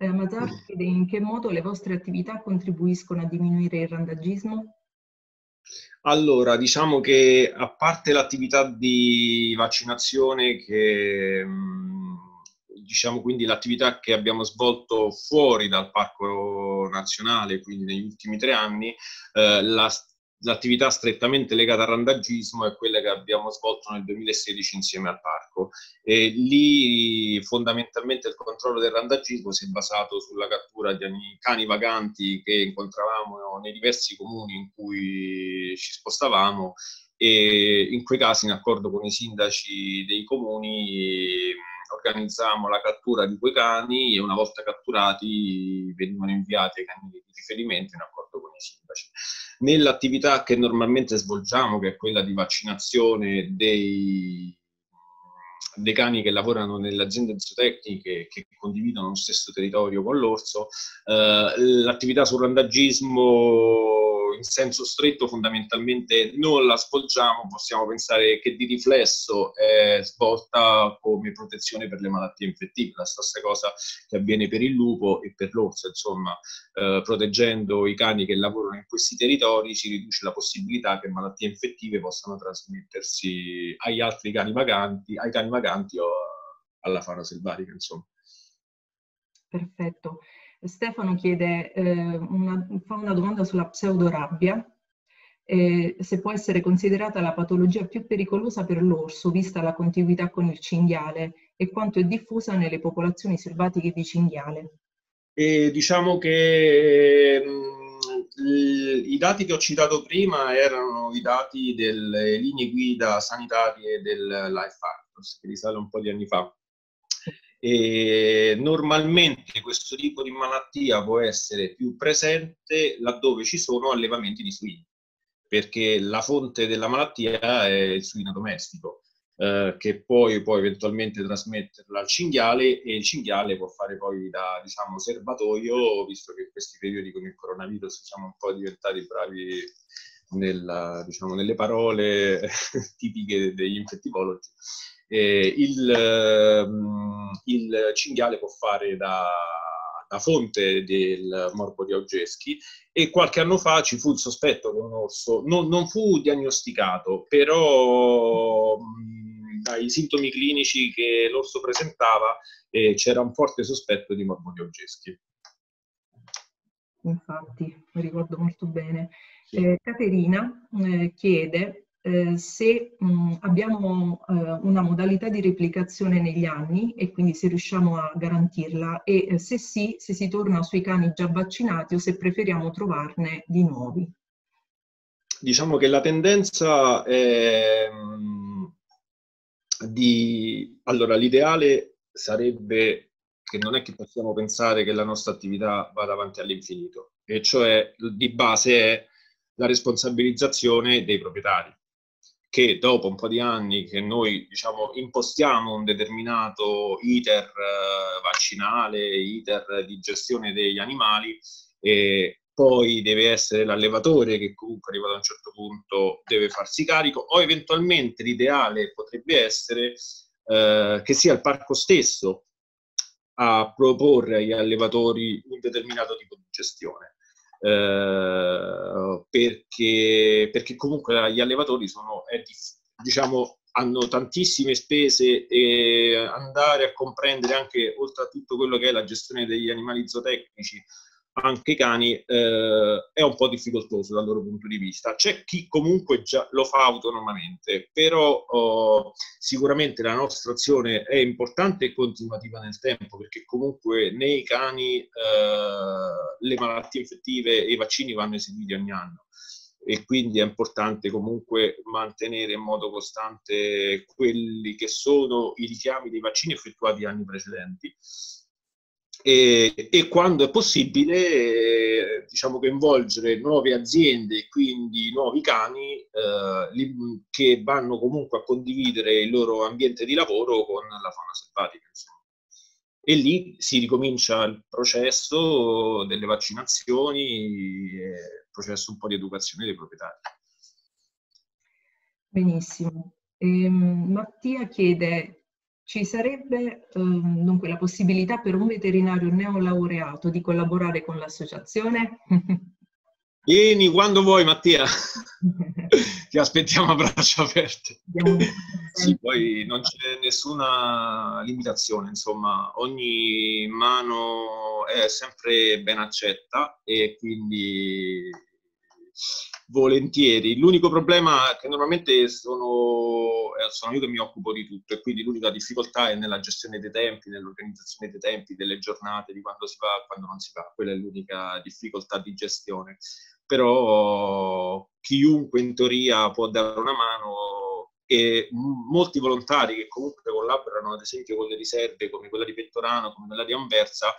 Mazar chiede in che modo le vostre attività contribuiscono a diminuire il randagismo? Allora, diciamo che a parte l'attività di vaccinazione che, diciamo quindi l'attività che abbiamo svolto fuori dal Parco Nazionale, quindi negli ultimi 3 anni, l'attività strettamente legata al randagismo è quella che abbiamo svolto nel 2016 insieme al parco. E lì fondamentalmente il controllo del randagismo si è basato sulla cattura di cani vaganti che incontravamo nei diversi comuni in cui ci spostavamo, e in quei casi, in accordo con i sindaci dei comuni, organizzavamo la cattura di quei cani, e una volta catturati venivano inviati ai cani di riferimento in accordo con i sindaci. Nell'attività che normalmente svolgiamo, che è quella di vaccinazione dei cani che lavorano nelle aziende zootecniche che condividono lo stesso territorio con l'orso, l'attività sul randagismo in senso stretto fondamentalmente non la svolgiamo. Possiamo pensare che di riflesso è svolta come protezione per le malattie infettive, la stessa cosa che avviene per il lupo e per l'orso. Insomma, proteggendo i cani che lavorano in questi territori si riduce la possibilità che malattie infettive possano trasmettersi agli altri cani vaganti, o alla fauna selvatica, insomma. Perfetto. Stefano chiede, fa una domanda sulla pseudorabbia, se può essere considerata la patologia più pericolosa per l'orso, vista la contiguità con il cinghiale, e quanto è diffusa nelle popolazioni selvatiche di cinghiale. E diciamo che i dati che ho citato prima erano i dati delle linee guida sanitarie del Life Factors, che risale un po' di anni fa. E normalmente questo tipo di malattia può essere più presente laddove ci sono allevamenti di suini, perché la fonte della malattia è il suino domestico, che poi può eventualmente trasmetterla al cinghiale, e il cinghiale può fare poi da, diciamo, serbatoio, visto che in questi periodi con il coronavirus siamo un po' diventati bravi diciamo, nelle parole tipiche degli infettivologi. Il cinghiale può fare da fonte del morbo di Augeschi, e qualche anno fa ci fu il sospetto che un orso non fu diagnosticato, però dai sintomi clinici che l'orso presentava c'era un forte sospetto di morbo di Augeschi. Infatti, mi ricordo molto bene. Caterina chiede se abbiamo una modalità di replicazione negli anni, e quindi se riusciamo a garantirla, e se sì, se si torna sui cani già vaccinati o se preferiamo trovarne di nuovi. Diciamo che la tendenza è allora, l'ideale sarebbe che non è che possiamo pensare che la nostra attività vada avanti all'infinito, e cioè di base è la responsabilizzazione dei proprietari, che dopo un po' di anni che noi, diciamo, impostiamo un determinato iter vaccinale, iter di gestione degli animali, e poi deve essere l'allevatore che comunque arrivato a un certo punto deve farsi carico, o eventualmente l'ideale potrebbe essere che sia il parco stesso a proporre agli allevatori un determinato tipo di gestione. Perché comunque gli allevatori diciamo, hanno tantissime spese, e andare a comprendere anche, oltre a tutto quello che è la gestione degli animali zootecnici, anche i cani, è un po' difficoltoso dal loro punto di vista. C'è chi comunque già lo fa autonomamente, però sicuramente la nostra azione è importante e continuativa nel tempo, perché comunque nei cani le malattie infettive e i vaccini vanno eseguiti ogni anno, e quindi è importante comunque mantenere in modo costante quelli che sono i richiami dei vaccini effettuati anni precedenti. E quando è possibile, diciamo, coinvolgere nuove aziende e quindi nuovi cani che vanno comunque a condividere il loro ambiente di lavoro con la fauna selvatica, insomma. E lì si ricomincia il processo delle vaccinazioni, il processo un po' di educazione dei proprietari. Benissimo. Mattia chiede Ci sarebbe dunque la possibilità per un veterinario neolaureato di collaborare con l'associazione? Vieni quando vuoi, Mattia. Ti aspettiamo a braccia aperte. Sì, poi non c'è nessuna limitazione, insomma, ogni mano è sempre ben accetta e quindi volentieri. L'unico problema è che normalmente sono io che mi occupo di tutto e quindi l'unica difficoltà è nella gestione dei tempi, nell'organizzazione dei tempi, delle giornate, di quando si va e quando non si va. Quella è l'unica difficoltà di gestione. Però chiunque in teoria può dare una mano e molti volontari che comunque collaborano ad esempio con le riserve come quella di Pettorano, come quella di Anversa,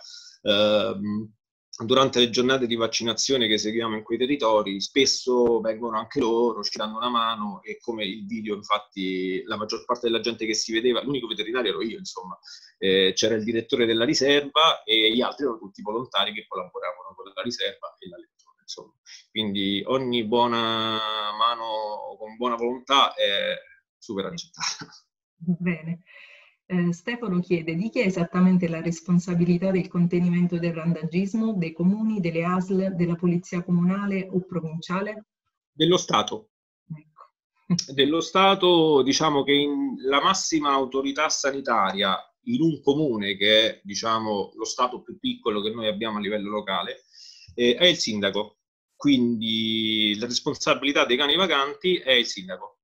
durante le giornate di vaccinazione che seguiamo in quei territori, spesso vengono anche loro, ci danno una mano e come il video, infatti, la maggior parte della gente che si vedeva, l'unico veterinario ero io, insomma, c'era il direttore della riserva e gli altri erano tutti volontari che collaboravano con la riserva e la lettura, insomma. Quindi ogni buona mano con buona volontà è super accettata. Bene. Stefano chiede di chi è esattamente la responsabilità del contenimento del randagismo, dei comuni, delle ASL, della polizia comunale o provinciale? Dello Stato. Ecco. Dello Stato, diciamo che la massima autorità sanitaria in un comune, che è diciamo, lo Stato più piccolo che noi abbiamo a livello locale, è il sindaco. Quindi la responsabilità dei cani vaganti è il sindaco.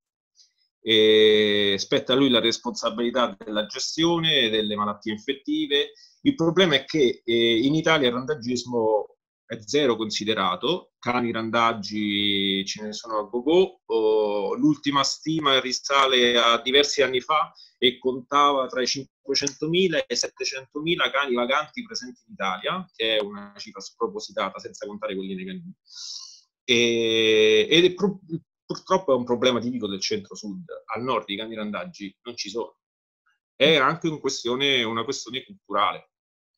E spetta a lui la responsabilità della gestione delle malattie infettive. Il problema è che in Italia il randagismo è zero considerato, cani randaggi ce ne sono a gogo, l'ultima stima risale a diversi anni fa e contava tra i 500.000 e i 700.000 cani vaganti presenti in Italia, che è una cifra spropositata senza contare quelli nei canini. Ed è purtroppo è un problema tipico del centro-sud. Al nord i cani randaggi non ci sono. È anche una questione culturale.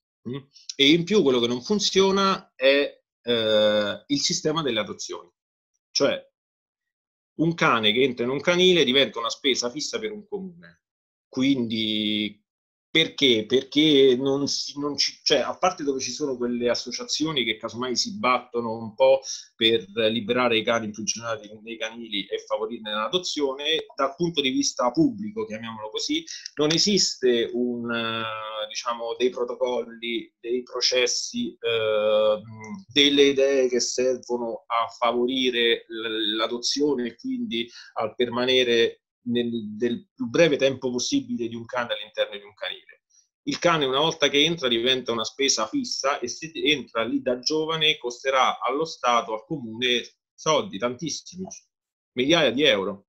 E in più quello che non funziona è il sistema delle adozioni. Cioè, un cane che entra in un canile diventa una spesa fissa per un comune. Quindi perché? Perché cioè, a parte dove ci sono quelle associazioni che casomai si battono un po' per liberare i cani imprigionati nei canili e favorirne l'adozione, dal punto di vista pubblico, chiamiamolo così, non esiste diciamo, dei protocolli, dei processi, delle idee che servono a favorire l'adozione e quindi al permanere del più breve tempo possibile di un cane all'interno di un canile. Il cane una volta che entra diventa una spesa fissa e se entra lì da giovane costerà allo Stato, al comune soldi, tantissimi, migliaia di euro.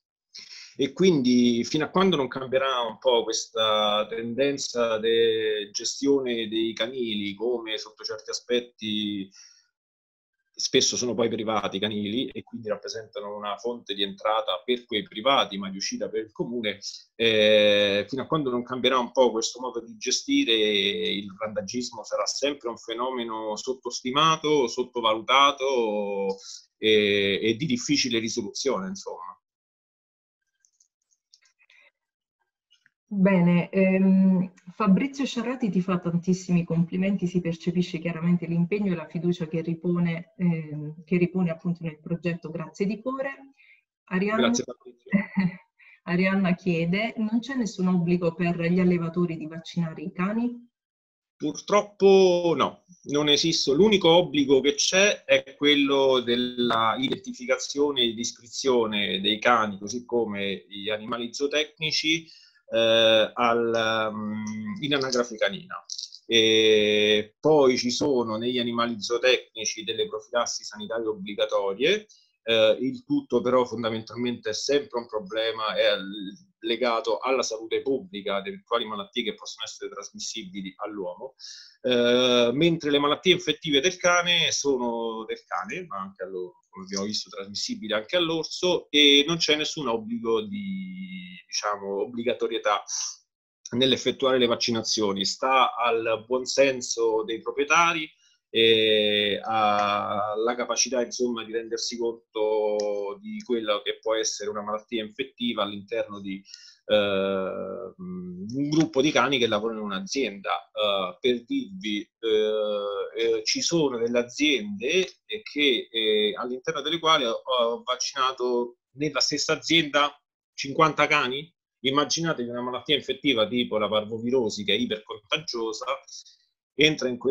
E quindi fino a quando non cambierà un po' questa tendenza di gestione dei canili, come sotto certi aspetti spesso sono poi privati i canili e quindi rappresentano una fonte di entrata per quei privati ma di uscita per il comune, fino a quando non cambierà un po' questo modo di gestire, il randagismo sarà sempre un fenomeno sottostimato, sottovalutato e di difficile risoluzione, insomma. Bene, Fabrizio Sciarrati ti fa tantissimi complimenti, si percepisce chiaramente l'impegno e la fiducia che ripone appunto nel progetto, grazie di cuore. Grazie Fabrizio. Arianna chiede, non c'è nessun obbligo per gli allevatori di vaccinare i cani? Purtroppo no, non esiste. L'unico obbligo che c'è è quello della identificazione ed iscrizione dei cani, così come gli animali zootecnici, in anagrafe canina. E poi ci sono negli animali zootecnici delle profilassi sanitarie obbligatorie, il tutto però fondamentalmente è sempre un problema, è legato alla salute pubblica, ad eventuali malattie che possono essere trasmissibili all'uomo, mentre le malattie infettive del cane sono del cane, ma anche come abbiamo visto trasmissibili anche all'orso, e non c'è nessun obbligo di, diciamo, obbligatorietà nell'effettuare le vaccinazioni. Sta al buon senso dei proprietari ha la capacità, insomma, di rendersi conto di quello che può essere una malattia infettiva all'interno di un gruppo di cani che lavorano in un'azienda. Per dirvi, ci sono delle aziende che all'interno delle quali ho vaccinato nella stessa azienda 50 cani. Immaginatevi una malattia infettiva tipo la parvovirosi, che è ipercontagiosa, entra in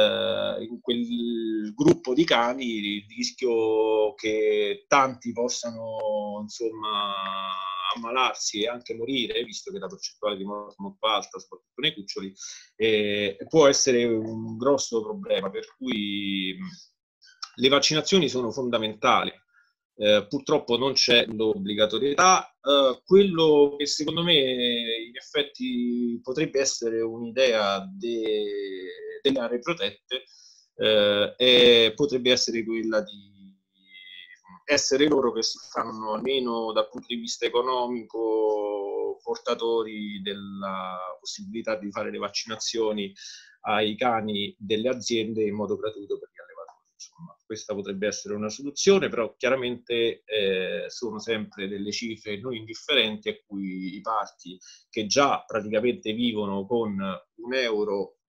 quel gruppo di cani, il rischio che tanti possano, insomma, ammalarsi e anche morire, visto che la percentuale di morte è molto alta, soprattutto nei cuccioli, può essere un grosso problema, per cui le vaccinazioni sono fondamentali. Purtroppo non c'è l'obbligatorietà. Quello che secondo me in effetti potrebbe essere un'idea delle aree protette potrebbe essere quella di essere loro che si fanno, almeno dal punto di vista economico, portatori della possibilità di fare le vaccinazioni ai cani delle aziende in modo gratuito per gli allevatori. Insomma, questa potrebbe essere una soluzione, però chiaramente sono sempre delle cifre non indifferenti a cui i parchi, che già praticamente vivono con €1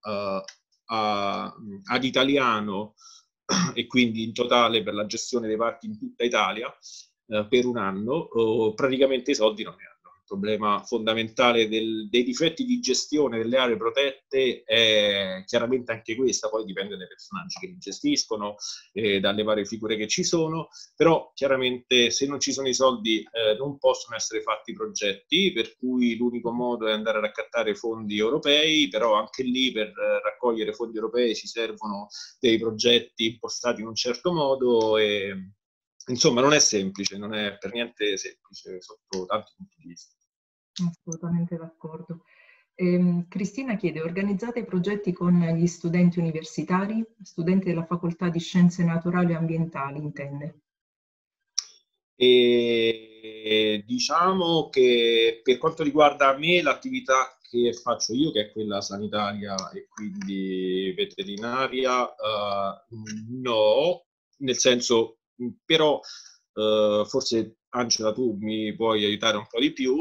ad italiano e quindi in totale per la gestione dei parchi in tutta Italia per un anno, praticamente i soldi non ne hanno. Il problema fondamentale dei difetti di gestione delle aree protette è chiaramente anche questa, poi dipende dai personaggi che li gestiscono, dalle varie figure che ci sono, però chiaramente se non ci sono i soldi non possono essere fatti progetti, per cui l'unico modo è andare a raccattare fondi europei, però anche lì per raccogliere fondi europei ci servono dei progetti impostati in un certo modo e insomma non è semplice, non è per niente semplice sotto tanti punti di vista. Assolutamente d'accordo. Cristina chiede, organizzate progetti con gli studenti universitari, studenti della facoltà di Scienze Naturali e Ambientali, intende? E diciamo che per quanto riguarda me, l'attività che faccio io, che è quella sanitaria e quindi veterinaria, no, nel senso, però forse Angela tu mi puoi aiutare un po' di più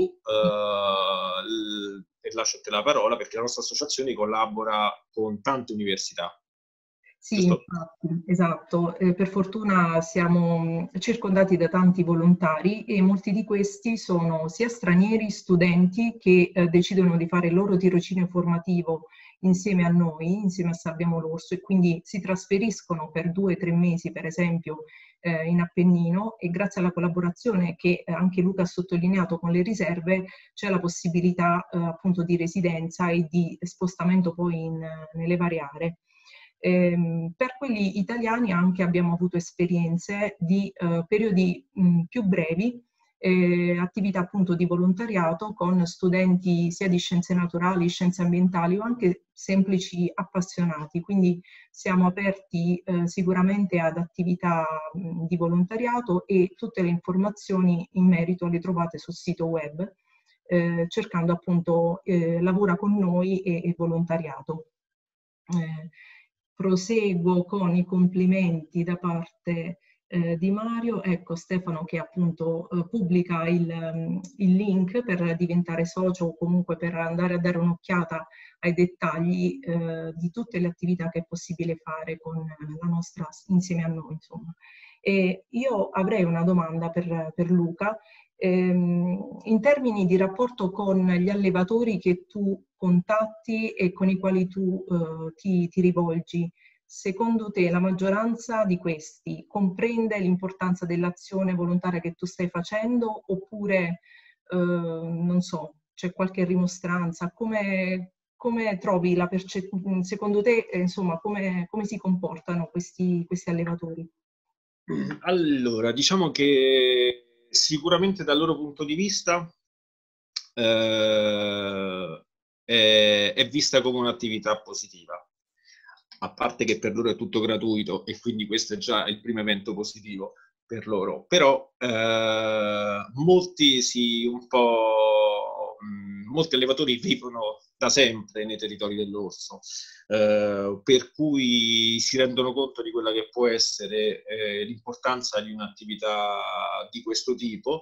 e lascio a te la parola, perché la nostra associazione collabora con tante università. Sì, Giusto? infatti, esatto. Per fortuna siamo circondati da tanti volontari e molti di questi sono sia stranieri, studenti che decidono di fare il loro tirocinio formativo insieme a noi, insieme a Sabbiamo l'Orso, e quindi si trasferiscono per 2 o 3 mesi, per esempio, in Appennino, e grazie alla collaborazione che anche Luca ha sottolineato con le riserve c'è la possibilità appunto di residenza e di spostamento poi nelle varie aree. Per quelli italiani anche abbiamo avuto esperienze di periodi più brevi, attività appunto di volontariato con studenti sia di scienze naturali, scienze ambientali o anche semplici appassionati, quindi siamo aperti sicuramente ad attività di volontariato e tutte le informazioni in merito le trovate sul sito web cercando appunto lavora con noi e volontariato. Proseguo con i complimenti da parte di Mario. Ecco Stefano che appunto pubblica il link per diventare socio o comunque per andare a dare un'occhiata ai dettagli di tutte le attività che è possibile fare con la nostra, insieme a noi, insomma. E io avrei una domanda per Luca. In termini di rapporto con gli allevatori che tu contatti e con i quali tu ti rivolgi, secondo te la maggioranza di questi comprende l'importanza dell'azione volontaria che tu stai facendo oppure, non so, c'è qualche rimostranza? Come trovi la percezione, secondo te, insomma, come si comportano questi allevatori? Allora, diciamo che sicuramente dal loro punto di vista è vista come un'attività positiva, a parte che per loro è tutto gratuito e quindi questo è già il primo evento positivo per loro, però molti si un po' molti allevatori vivono da sempre nei territori dell'orso, per cui si rendono conto di quella che può essere l'importanza di un'attività di questo tipo.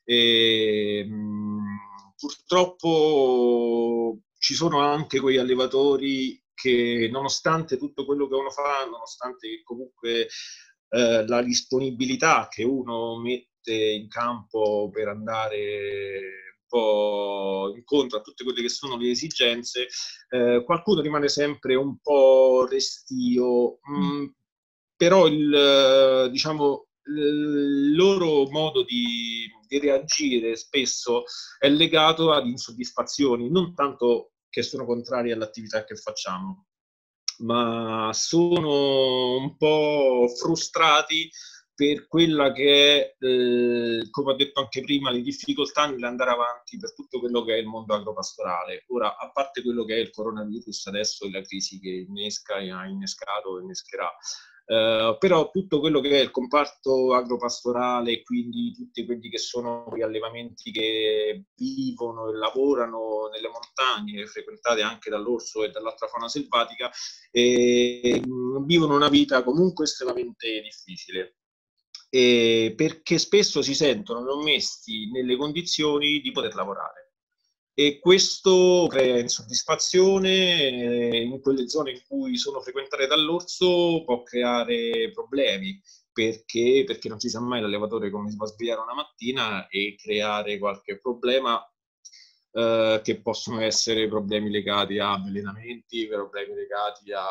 Purtroppo ci sono anche quegli allevatori che, nonostante tutto quello che uno fa, nonostante che comunque la disponibilità che uno mette in campo per andare un po' incontro a tutte quelle che sono le esigenze, qualcuno rimane sempre un po' restio, però diciamo, il loro modo di reagire spesso è legato ad insoddisfazioni, non tanto che sono contrari all'attività che facciamo, ma sono un po' frustrati per quella che è, come ho detto anche prima, le difficoltà nell'andare avanti per tutto quello che è il mondo agropastorale. Ora, a parte quello che è il coronavirus adesso e la crisi che innesca e ha innescato e innescherà, però tutto quello che è il comparto agropastorale, quindi tutti quelli che sono gli allevamenti che vivono e lavorano nelle montagne, frequentate anche dall'orso e dall'altra fauna selvatica, vivono una vita comunque estremamente difficile. Perché spesso si sentono non messi nelle condizioni di poter lavorare. E questo crea insoddisfazione in quelle zone in cui sono frequentate dall'orso, può creare problemi, perché non si sa mai l'allevatore come si va a svegliare una mattina e creare qualche problema, che possono essere problemi legati a avvelenamenti, problemi legati a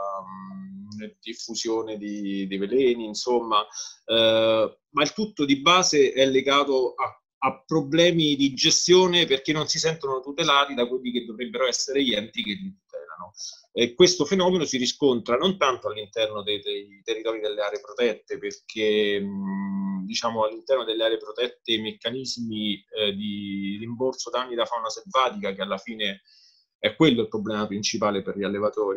diffusione di veleni, insomma, ma il tutto di base è legato a problemi di gestione, perché non si sentono tutelati da quelli che dovrebbero essere gli enti che li tutelano. E questo fenomeno si riscontra non tanto all'interno dei territori delle aree protette, perché diciamo all'interno delle aree protette i meccanismi di rimborso danni da fauna selvatica, che alla fine è quello il problema principale per gli allevatori,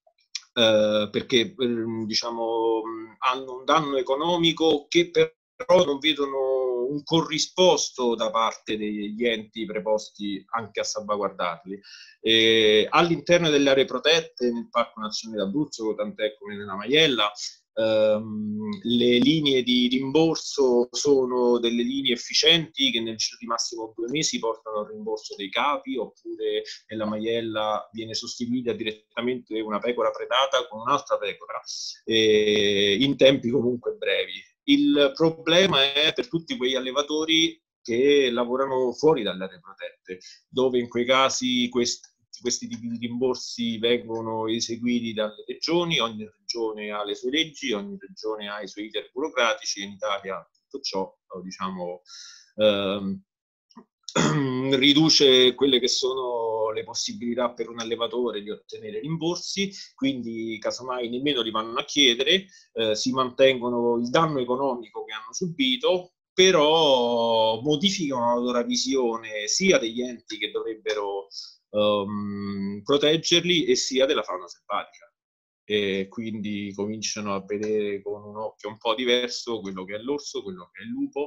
perché diciamo hanno un danno economico che però non vedono un corrisposto da parte degli enti preposti anche a salvaguardarli. All'interno delle aree protette, nel Parco Nazionale d'Abruzzo, tant'è come nella Maiella, le linee di rimborso sono delle linee efficienti che nel giro di massimo 2 mesi portano al rimborso dei capi, oppure nella Maiella viene sostituita direttamente una pecora predata con un'altra pecora, in tempi comunque brevi. Il problema è per tutti quegli allevatori che lavorano fuori dalle aree protette, dove in quei casi questi tipi di rimborsi vengono eseguiti dalle regioni, ogni regione ha le sue leggi, ogni regione ha i suoi iter burocratici, e in Italia tutto ciò, diciamo, riduce quelle che sono le possibilità per un allevatore di ottenere rimborsi, quindi casomai nemmeno li vanno a chiedere, si mantengono il danno economico che hanno subito, però modificano la loro visione sia degli enti che dovrebbero proteggerli e sia della fauna selvatica. E quindi cominciano a vedere con un occhio un po' diverso quello che è l'orso, quello che è il lupo,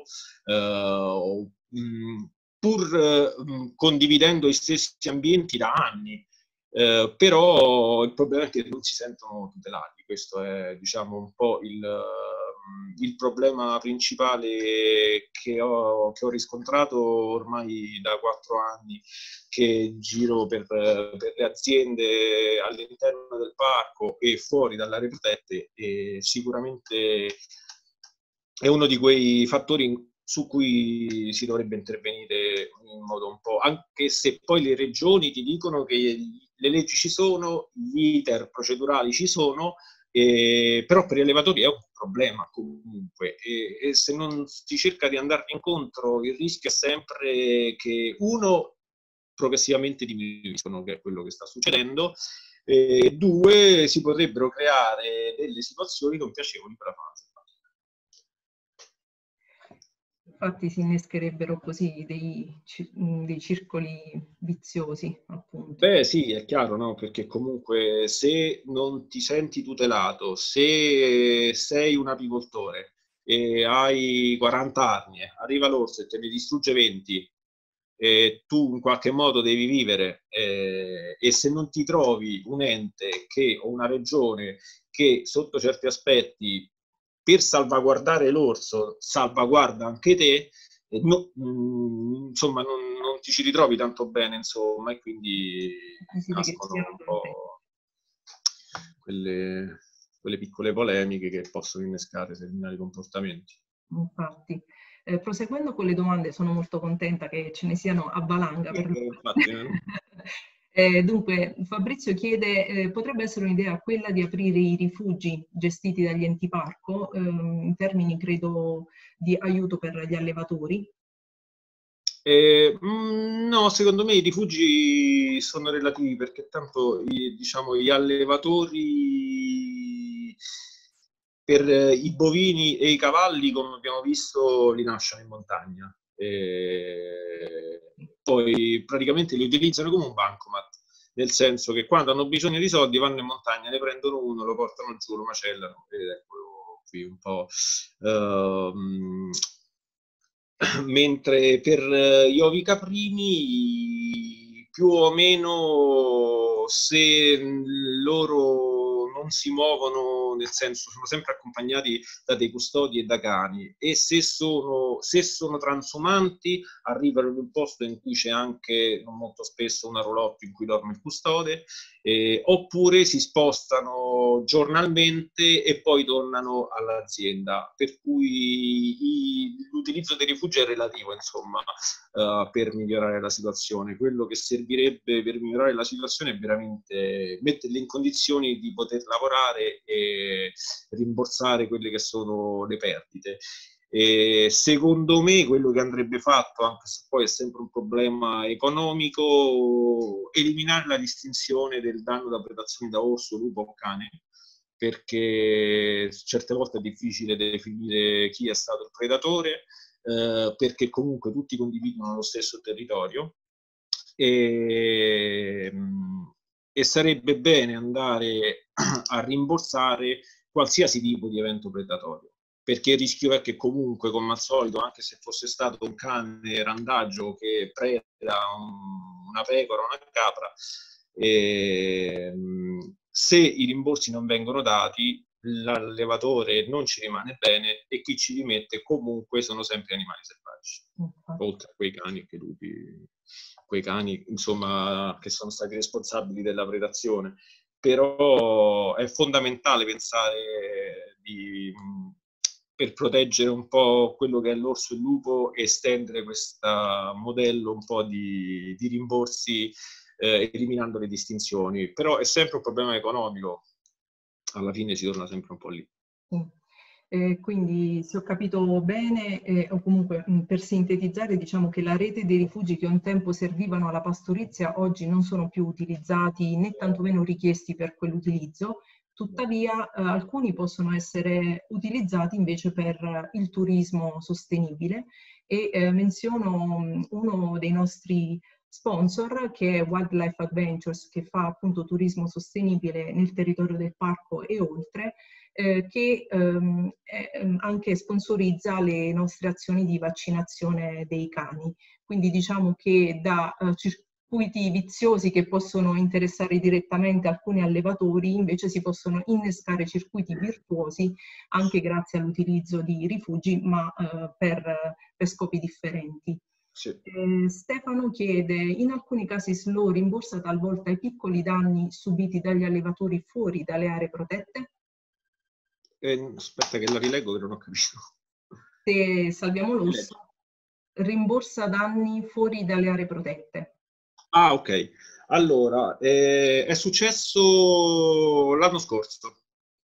pur condividendo gli stessi ambienti da anni, però il problema è che non si sentono tutelati. Questo è, diciamo, un po' il problema principale che ho riscontrato ormai da 4 anni che giro per le aziende all'interno del parco e fuori dalle aree protette, e sicuramente è uno di quei fattori su cui si dovrebbe intervenire in modo un po', anche se poi le regioni ti dicono che le leggi ci sono, gli iter procedurali ci sono, però per gli allevatori è un problema comunque, e se non si cerca di andare incontro, il rischio è sempre che uno, progressivamente diminuiscono, che è quello che sta succedendo, e due, si potrebbero creare delle situazioni non piacevoli per la fauna selvatica. Infatti si innescherebbero così dei circoli viziosi, appunto. Beh sì, è chiaro, no? Perché comunque se non ti senti tutelato, se sei un apicoltore e hai 40 arnie, arriva l'orso e te ne distrugge 20, tu in qualche modo devi vivere, e se non ti trovi un ente o una regione che sotto certi aspetti, per salvaguardare l'orso, salvaguarda anche te, insomma non ti ci ritrovi tanto bene, insomma, e quindi nascono un po' quelle piccole polemiche che possono innescare determinati comportamenti. Infatti. Proseguendo con le domande, sono molto contenta che ce ne siano a valanga per noi. Infatti, dunque, Fabrizio chiede, potrebbe essere un'idea quella di aprire i rifugi gestiti dagli enti parco, in termini, credo, di aiuto per gli allevatori? No, secondo me i rifugi sono relativi, perché tanto diciamo, gli allevatori per i bovini e i cavalli, come abbiamo visto, li lasciano in montagna. Poi praticamente li utilizzano come un bancomat, nel senso che quando hanno bisogno di soldi vanno in montagna, ne prendono uno, lo portano giù, lo macellano, ed eccolo qui un po'. Mentre per gli ovi caprini, più o meno, se loro non si muovono, nel senso sono sempre accompagnati da dei custodi e da cani, e se sono transumanti arrivano in un posto in cui c'è anche, non molto spesso, una roulotte in cui dorme il custode, oppure si spostano giornalmente e poi tornano all'azienda, per cui l'utilizzo dei rifugi è relativo, insomma, per migliorare la situazione. Quello che servirebbe per migliorare la situazione è veramente metterli in condizioni di poter lavorare e rimborsare quelle che sono le perdite. Secondo me quello che andrebbe fatto, anche se poi è sempre un problema economico, eliminare la distinzione del danno da predazione da orso, lupo o cane, perché certe volte è difficile definire chi è stato il predatore, perché comunque tutti condividono lo stesso territorio, e sarebbe bene andare a rimborsare qualsiasi tipo di evento predatorio, perché il rischio è che comunque, come al solito, anche se fosse stato un cane randaggio che preda una pecora o una capra, se i rimborsi non vengono dati, l'allevatore non ci rimane bene, e chi ci rimette comunque sono sempre animali selvaggi, oltre a quei cani e quei lupi, quei cani, insomma, che sono stati responsabili della predazione. Però è fondamentale pensare per proteggere un po' quello che è l'orso e il lupo, e estendere questo modello un po' di rimborsi, eliminando le distinzioni. Però è sempre un problema economico, alla fine si torna sempre un po' lì. Quindi, se ho capito bene, o comunque per sintetizzare, diciamo che la rete dei rifugi che un tempo servivano alla pastorizia oggi non sono più utilizzati, né tantomeno richiesti per quell'utilizzo. Tuttavia, alcuni possono essere utilizzati invece per il turismo sostenibile, e menziono uno dei nostri sponsor, che è Wildlife Adventures, che fa appunto turismo sostenibile nel territorio del parco e oltre, che anche sponsorizza le nostre azioni di vaccinazione dei cani. Quindi diciamo che da circuiti viziosi che possono interessare direttamente alcuni allevatori, invece si possono innescare circuiti virtuosi anche grazie all'utilizzo di rifugi, ma per scopi differenti. Sì. Stefano chiede, in alcuni casi SLO rimborsa talvolta i piccoli danni subiti dagli allevatori fuori dalle aree protette? Aspetta che la rileggo, che non ho capito. Se salviamo l'orso, rimborsa danni fuori dalle aree protette. Ah, ok. Allora, è successo l'anno scorso,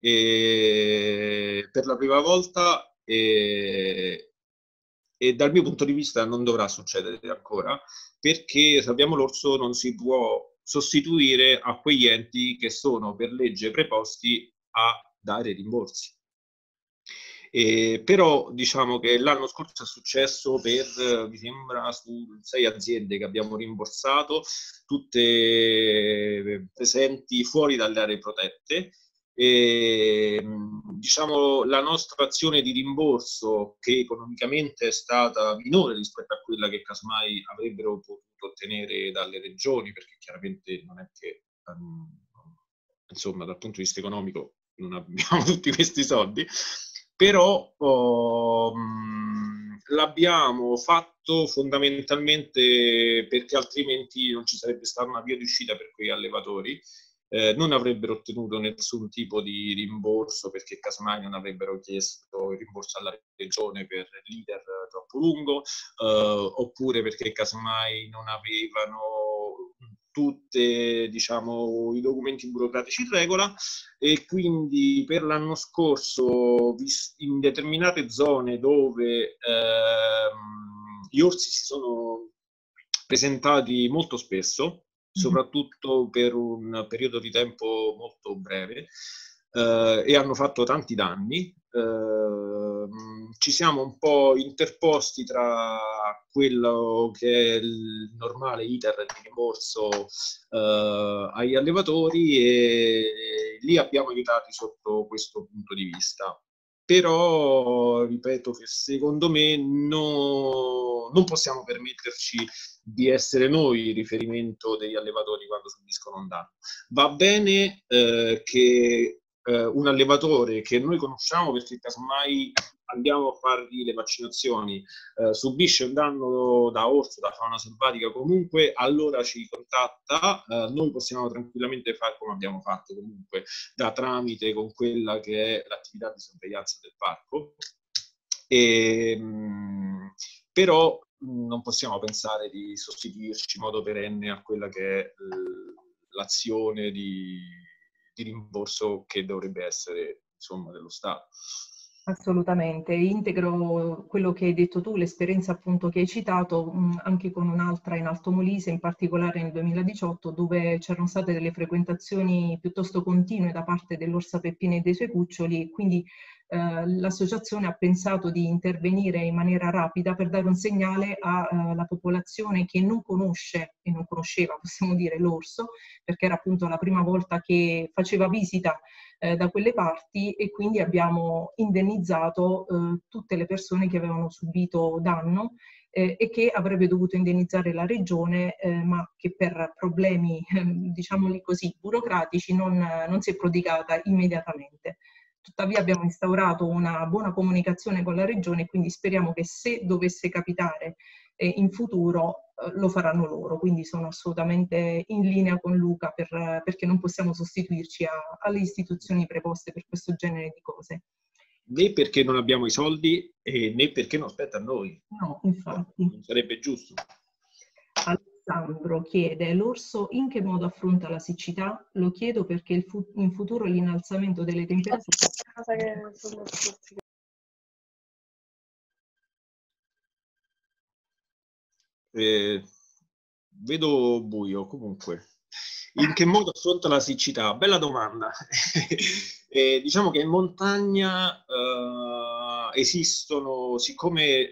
per la prima volta, e dal mio punto di vista non dovrà succedere ancora, perché Salviamo l'Orso non si può sostituire a quegli enti che sono per legge preposti a dare rimborsi. Però diciamo che l'anno scorso è successo per, mi sembra, su 6 aziende che abbiamo rimborsato, tutte presenti fuori dalle aree protette. diciamo, la nostra azione di rimborso, che economicamente è stata minore rispetto a quella che casomai avrebbero potuto ottenere dalle regioni, perché chiaramente non è che, insomma, dal punto di vista economico non abbiamo tutti questi soldi, però l'abbiamo fatto fondamentalmente perché altrimenti non ci sarebbe stata una via di uscita per quei allevatori. Non avrebbero ottenuto nessun tipo di rimborso, perché casomai non avrebbero chiesto il rimborso alla regione per l'iter troppo lungo, oppure perché casomai non avevano tutti, diciamo, i documenti burocratici in regola, e quindi per l'anno scorso in determinate zone dove gli orsi si sono presentati molto spesso, soprattutto per un periodo di tempo molto breve, e hanno fatto tanti danni. Ci siamo un po' interposti tra quello che è il normale iter di rimborso agli allevatori, e li abbiamo aiutati sotto questo punto di vista. Però ripeto che secondo me non possiamo permetterci di essere noi il riferimento degli allevatori quando subiscono un danno. Va bene che un allevatore che noi conosciamo, perché casomai andiamo a fargli le vaccinazioni, subisce un danno da orso, da fauna selvatica, comunque allora ci contatta, noi possiamo tranquillamente fare come abbiamo fatto comunque da tramite con quella che è l'attività di sorveglianza del parco, però non possiamo pensare di sostituirci in modo perenne a quella che è l'azione di rimborso che dovrebbe essere, insomma, dello Stato. Assolutamente, integro quello che hai detto tu, l'esperienza appunto che hai citato, anche con un'altra in Alto Molise, in particolare nel 2018, dove c'erano state delle frequentazioni piuttosto continue da parte dell'orsa Peppina e dei suoi cuccioli, e quindi l'associazione ha pensato di intervenire in maniera rapida per dare un segnale alla popolazione che non conosce e non conosceva, possiamo dire, l'orso, perché era appunto la prima volta che faceva visita da quelle parti, e quindi abbiamo indennizzato tutte le persone che avevano subito danno e che avrebbe dovuto indennizzare la regione, ma che per problemi, diciamoli così, burocratici non si è prodigata immediatamente. Tuttavia abbiamo instaurato una buona comunicazione con la regione, quindi speriamo che se dovesse capitare in futuro lo faranno loro, quindi sono assolutamente in linea con Luca perché non possiamo sostituirci alle istituzioni preposte per questo genere di cose. Né perché non abbiamo i soldi, né perché non spetta a noi. No, infatti. Non sarebbe giusto. Alessandro chiede: l'orso in che modo affronta la siccità? Lo chiedo perché in futuro l'innalzamento delle temperature... Vedo buio, comunque. In che modo affronta la siccità? Bella domanda. Diciamo che in montagna esistono, siccome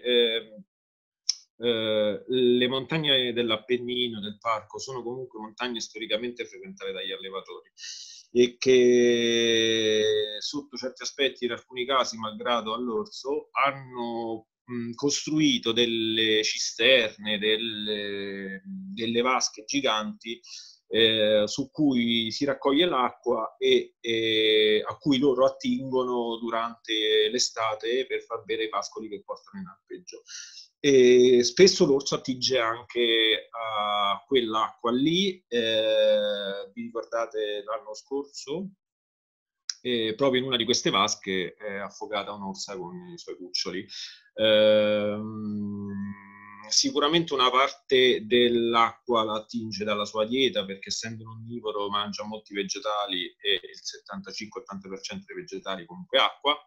le montagne dell'Appennino, del parco, sono comunque montagne storicamente frequentate dagli allevatori, e che sotto certi aspetti, in alcuni casi, malgrado all'orso, hanno costruito delle cisterne, delle vasche giganti su cui si raccoglie l'acqua e a cui loro attingono durante l'estate per far bere i pascoli che portano in alpeggio. E spesso l'orso attinge anche a quell'acqua lì. Vi ricordate l'anno scorso? Proprio in una di queste vasche è affogata un'orsa con i suoi cuccioli. Sicuramente una parte dell'acqua la attinge dalla sua dieta, perché essendo un onnivoro mangia molti vegetali e il 75-80% dei vegetali comunque acqua.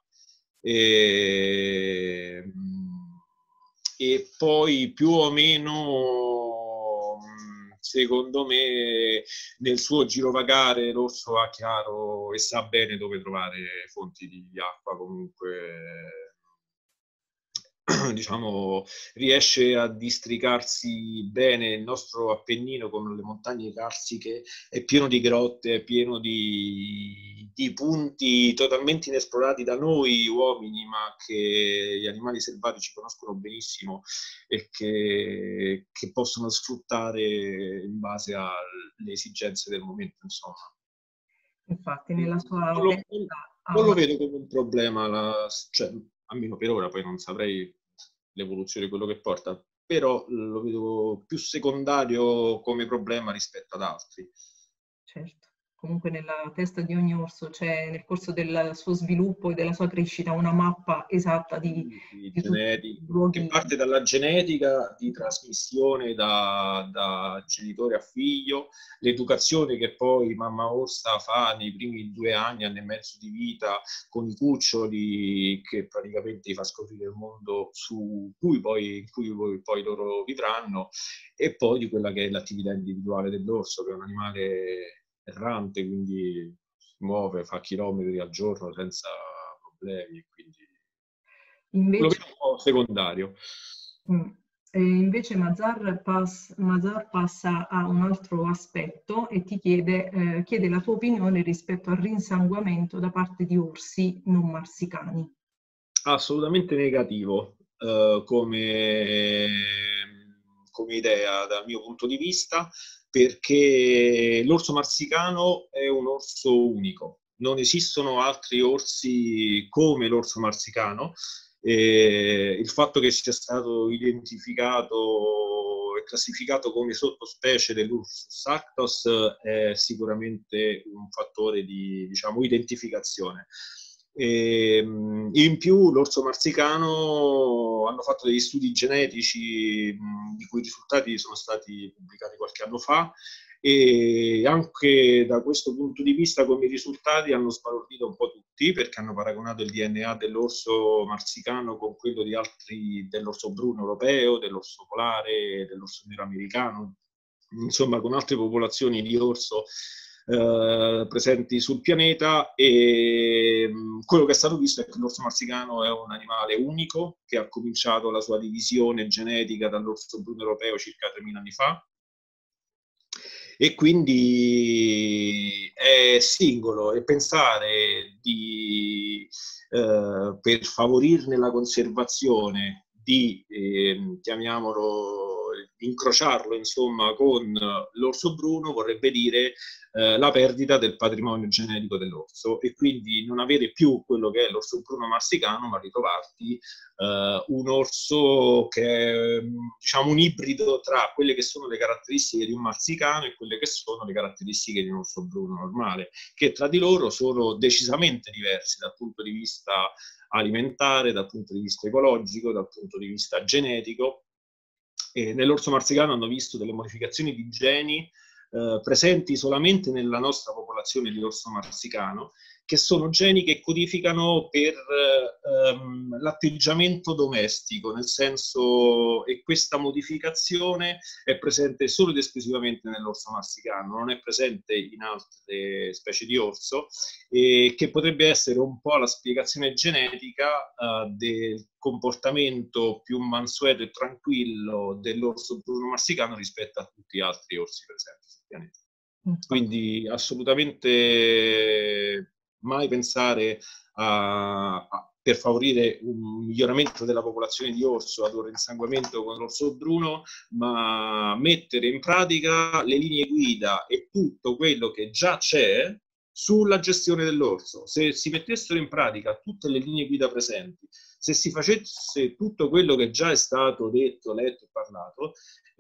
E poi più o meno, secondo me, nel suo girovagare l'orso ha chiaro e sa bene dove trovare fonti di acqua comunque diciamo, riesce a districarsi bene. Il nostro Appennino con le montagne carsiche è pieno di grotte, è pieno di punti totalmente inesplorati da noi uomini, ma che gli animali selvatici conoscono benissimo e che possono sfruttare in base alle esigenze del momento, insomma. Infatti, nella sua Non lo, testa ha non lo una... vedo come un problema, cioè, almeno per ora, poi non saprei l'evoluzione di quello che porta, però lo vedo più secondario come problema rispetto ad altri. Certo. Comunque nella testa di ogni orso c'è nel corso del suo sviluppo e della sua crescita una mappa esatta di tutti i Che luoghi. parte dalla genetica di trasmissione da genitore a figlio, l'educazione che poi mamma orsa fa nei primi 2 anni, anno e mezzo di vita con i cuccioli, che praticamente gli fa scoprire il mondo in cui poi loro vivranno, e poi di quella che è l'attività individuale dell'orso, che è un animale errante, quindi si muove, fa chilometri al giorno senza problemi, quindi lo Invece, vedo un po' secondario. mm, invece Mazar passa a un altro aspetto e ti chiede la tua opinione rispetto al rinsanguamento da parte di orsi non marsicani. Assolutamente negativo come idea dal mio punto di vista, perché l'orso marsicano è un orso unico. Non esistono altri orsi come l'orso marsicano. Il fatto che sia stato identificato e classificato come sottospecie dell'Ursus actos è sicuramente un fattore di, diciamo, identificazione. In più l'orso marsicano hanno fatto degli studi genetici di cui i risultati sono stati pubblicati qualche anno fa, e anche da questo punto di vista come risultati hanno sbalordito un po' tutti, perché hanno paragonato il DNA dell'orso marsicano con quello di altri, dell'orso bruno europeo, dell'orso polare, dell'orso nero americano, insomma con altre popolazioni di orso presenti sul pianeta, e quello che è stato visto è che l'orso marsicano è un animale unico che ha cominciato la sua divisione genetica dall'orso bruno europeo circa 3.000 anni fa, e quindi è singolo, e pensare per favorirne la conservazione di, chiamiamolo, incrociarlo insomma con l'orso bruno vorrebbe dire la perdita del patrimonio genetico dell'orso, e quindi non avere più quello che è l'orso bruno marsicano, ma ritrovarti un orso che è, diciamo, un ibrido tra quelle che sono le caratteristiche di un marsicano e quelle che sono le caratteristiche di un orso bruno normale, che tra di loro sono decisamente diversi dal punto di vista alimentare, dal punto di vista ecologico, dal punto di vista genetico. E nell'orso marsicano hanno visto delle modificazioni di geni presenti solamente nella nostra popolazione di orso marsicano, che sono geni che codificano per l'atteggiamento domestico, nel senso, e questa modificazione è presente solo ed esclusivamente nell'orso marsicano, non è presente in altre specie di orso, e che potrebbe essere un po' la spiegazione genetica del comportamento più mansueto e tranquillo dell'orso bruno marsicano rispetto a tutti gli altri orsi presenti sul pianeta. Quindi assolutamente mai pensare per favorire un miglioramento della popolazione di orso ad un rinsanguamento con l'orso bruno, ma mettere in pratica le linee guida e tutto quello che già c'è sulla gestione dell'orso. Se si mettessero in pratica tutte le linee guida presenti, se si facesse tutto quello che già è stato detto, letto e parlato,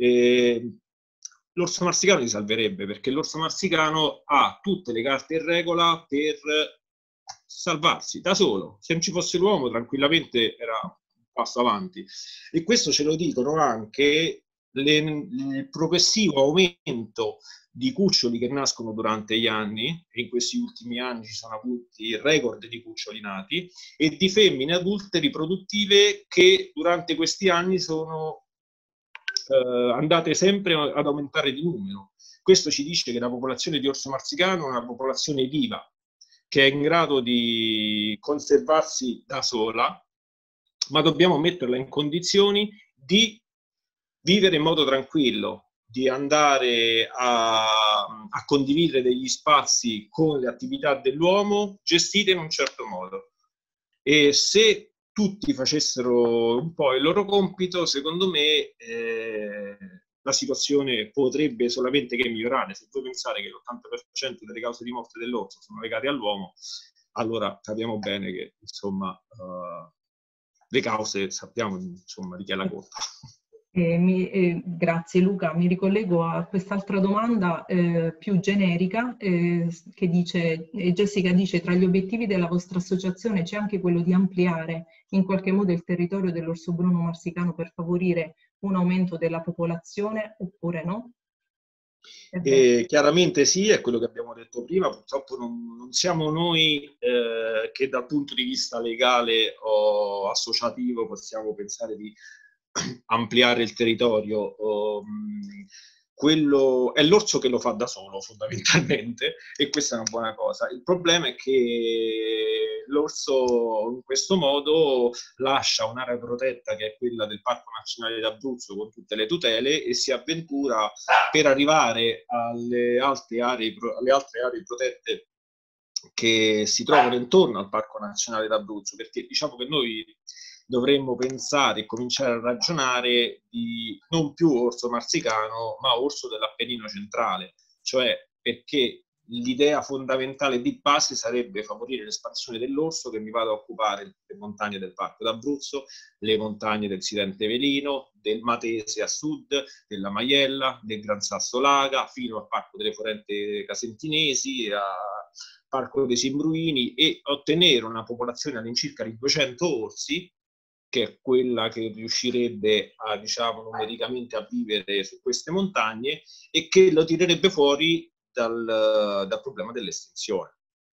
l'orso marsicano si salverebbe, perché l'orso marsicano ha tutte le carte in regola per salvarsi da solo. Se non ci fosse l'uomo, tranquillamente era un passo avanti. E questo ce lo dicono anche il progressivo aumento di cuccioli che nascono durante gli anni, e in questi ultimi anni ci sono avuti il record di cuccioli nati, e di femmine adulte riproduttive che durante questi anni sono andate sempre ad aumentare di numero. Questo ci dice che la popolazione di orso marsicano è una popolazione viva, che è in grado di conservarsi da sola, ma dobbiamo metterla in condizioni di vivere in modo tranquillo, di andare a condividere degli spazi con le attività dell'uomo gestite in un certo modo. E se tutti facessero un po' il loro compito, secondo me la situazione potrebbe solamente che migliorare. Se voi pensate che l'80% delle cause di morte dell'orso sono legate all'uomo, allora capiamo bene che, insomma, le cause sappiamo, insomma, di chi è la colpa. Grazie Luca, mi ricollego a quest'altra domanda più generica che dice, Jessica dice, tra gli obiettivi della vostra associazione c'è anche quello di ampliare in qualche modo il territorio dell'orso bruno marsicano per favorire un aumento della popolazione oppure no? Chiaramente sì, è quello che abbiamo detto prima, purtroppo non siamo noi che dal punto di vista legale o associativo possiamo pensare di ampliare il territorio. Quello è l'orso che lo fa da solo fondamentalmente, e questa è una buona cosa. Il problema è che l'orso in questo modo lascia un'area protetta che è quella del Parco Nazionale d'Abruzzo con tutte le tutele e si avventura per arrivare alle altre aree protette che si trovano intorno al Parco Nazionale d'Abruzzo, perché diciamo che noi dovremmo pensare e cominciare a ragionare di non più orso marsicano, ma orso dell'Appennino centrale, cioè perché l'idea fondamentale di base sarebbe favorire l'espansione dell'orso che mi vada a occupare le montagne del Parco d'Abruzzo, le montagne del Sidente Velino, del Matese a sud, della Maiella, del Gran Sasso Laga, fino al Parco delle Forente Casentinesi, a Parco dei Simbruini, e ottenere una popolazione all'incirca di 200 orsi, che è quella che riuscirebbe a, diciamo, numericamente a vivere su queste montagne e che lo tirerebbe fuori dal problema dell'estinzione.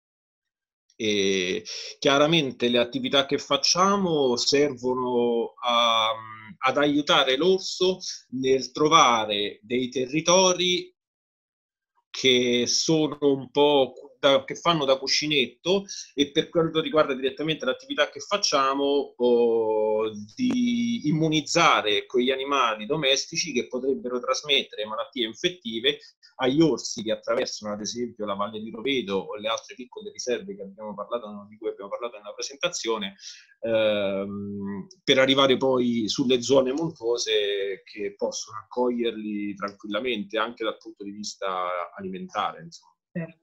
E chiaramente le attività che facciamo servono ad aiutare l'orso nel trovare dei territori che sono un po' che fanno da cuscinetto, e per quanto riguarda direttamente l'attività che facciamo, di immunizzare quegli animali domestici che potrebbero trasmettere malattie infettive agli orsi che attraversano ad esempio la Valle di Rovedo o le altre piccole riserve che abbiamo parlato, di cui abbiamo parlato nella presentazione, per arrivare poi sulle zone montuose che possono accoglierli tranquillamente anche dal punto di vista alimentare, insomma. Certo.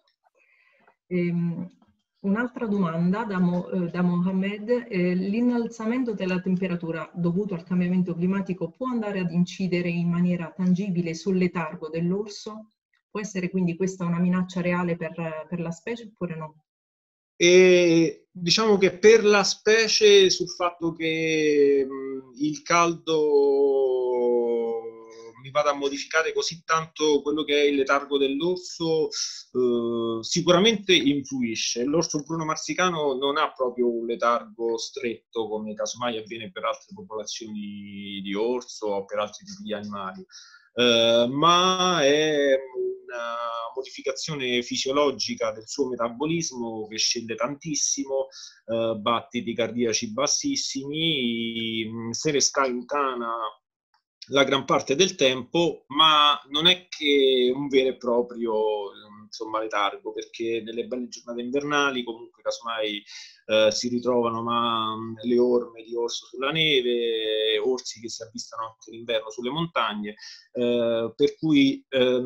Un'altra domanda da Mohamed: l'innalzamento della temperatura dovuto al cambiamento climatico può andare ad incidere in maniera tangibile sul letargo dell'orso? Può essere quindi questa una minaccia reale per la specie oppure no? E diciamo che per la specie, sul fatto che il caldo mi vada a modificare così tanto quello che è il letargo dell'orso, sicuramente influisce. L'orso bruno marsicano non ha proprio un letargo stretto come casomai avviene per altre popolazioni di orso o per altri tipi di animali. Ma è una modificazione fisiologica del suo metabolismo che scende tantissimo, battiti cardiaci bassissimi, se ne sta in tana la gran parte del tempo, ma non è che un vero e proprio, insomma, letargo, perché nelle belle giornate invernali comunque casomai si ritrovano le orme di orso sulla neve, orsi che si avvistano anche l'inverno sulle montagne, per cui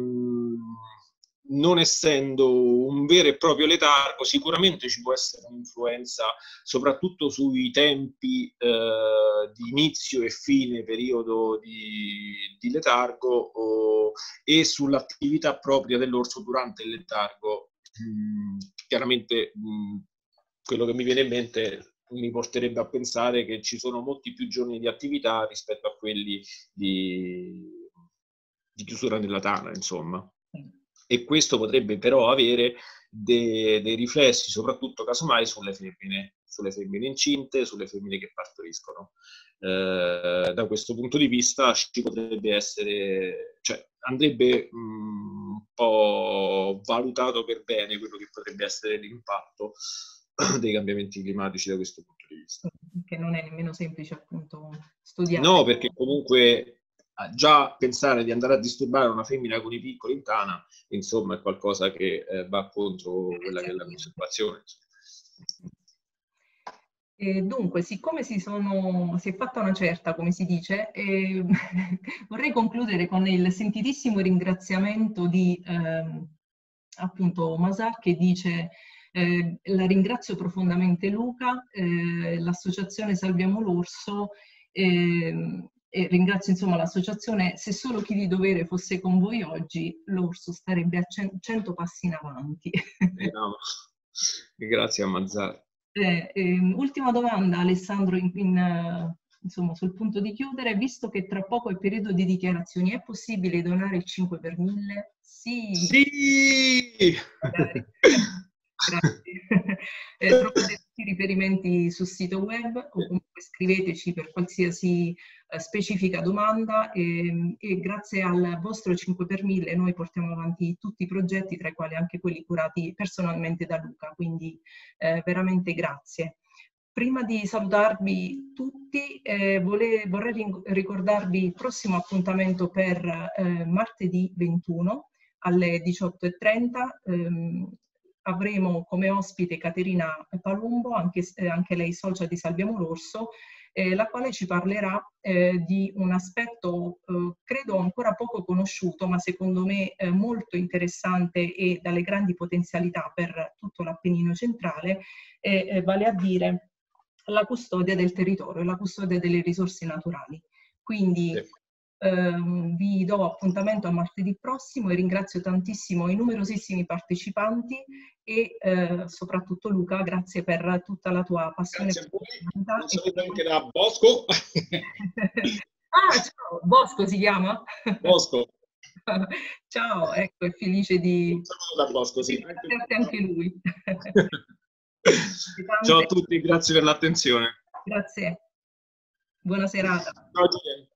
non essendo un vero e proprio letargo, sicuramente ci può essere un'influenza soprattutto sui tempi di inizio e fine periodo di letargo e sull'attività propria dell'orso durante il letargo. Chiaramente quello che mi viene in mente mi porterebbe a pensare che ci sono molti più giorni di attività rispetto a quelli di chiusura nella tana, insomma. E questo potrebbe però avere dei riflessi, soprattutto casomai sulle femmine incinte, sulle femmine che partoriscono. Da questo punto di vista ci potrebbe essere, cioè andrebbe un po' valutato per bene quello che potrebbe essere l'impatto dei cambiamenti climatici da questo punto di vista. Che non è nemmeno semplice appunto studiare. No, perché comunque già pensare di andare a disturbare una femmina con i piccoli in tana, insomma, è qualcosa che va contro quella che è la conservazione. Dunque, siccome si è fatta una certa, come si dice, vorrei concludere con il sentitissimo ringraziamento di appunto Masar, che dice la ringrazio profondamente Luca, l'associazione Salviamo l'Orso, e ringrazio insomma l'associazione. Se solo chi di dovere fosse con voi oggi, l'orso starebbe a 100 passi in avanti. No. Grazie a Mazzar. Ultima domanda, Alessandro, insomma, sul punto di chiudere, visto che tra poco è periodo di dichiarazioni, è possibile donare il 5 per 1000? Sì! Sì! Magari. Grazie. Trovate tutti i riferimenti sul sito web o comunque scriveteci per qualsiasi specifica domanda e grazie al vostro 5 per 1000 noi portiamo avanti tutti i progetti, tra i quali anche quelli curati personalmente da Luca, quindi veramente grazie. Prima di salutarvi tutti vorrei ricordarvi il prossimo appuntamento per martedì 21 alle 18:30. Avremo come ospite Caterina Palumbo, anche lei socia di Salviamo l'Orso, la quale ci parlerà di un aspetto credo ancora poco conosciuto, ma secondo me molto interessante e dalle grandi potenzialità per tutto l'Appennino centrale, vale a dire la custodia del territorio e la custodia delle risorse naturali. Quindi vi do appuntamento a martedì prossimo e ringrazio tantissimo i numerosissimi partecipanti e soprattutto Luca, grazie per tutta la tua passione. Grazie a voi, un saluto anche da Bosco. Ah, ciao, Bosco si chiama? Bosco. Ciao, ecco, è felice di... Un saluto da Bosco, sì. Anche lui. Ciao a tutti, grazie per l'attenzione. Grazie. Buona serata. Ciao a tutti.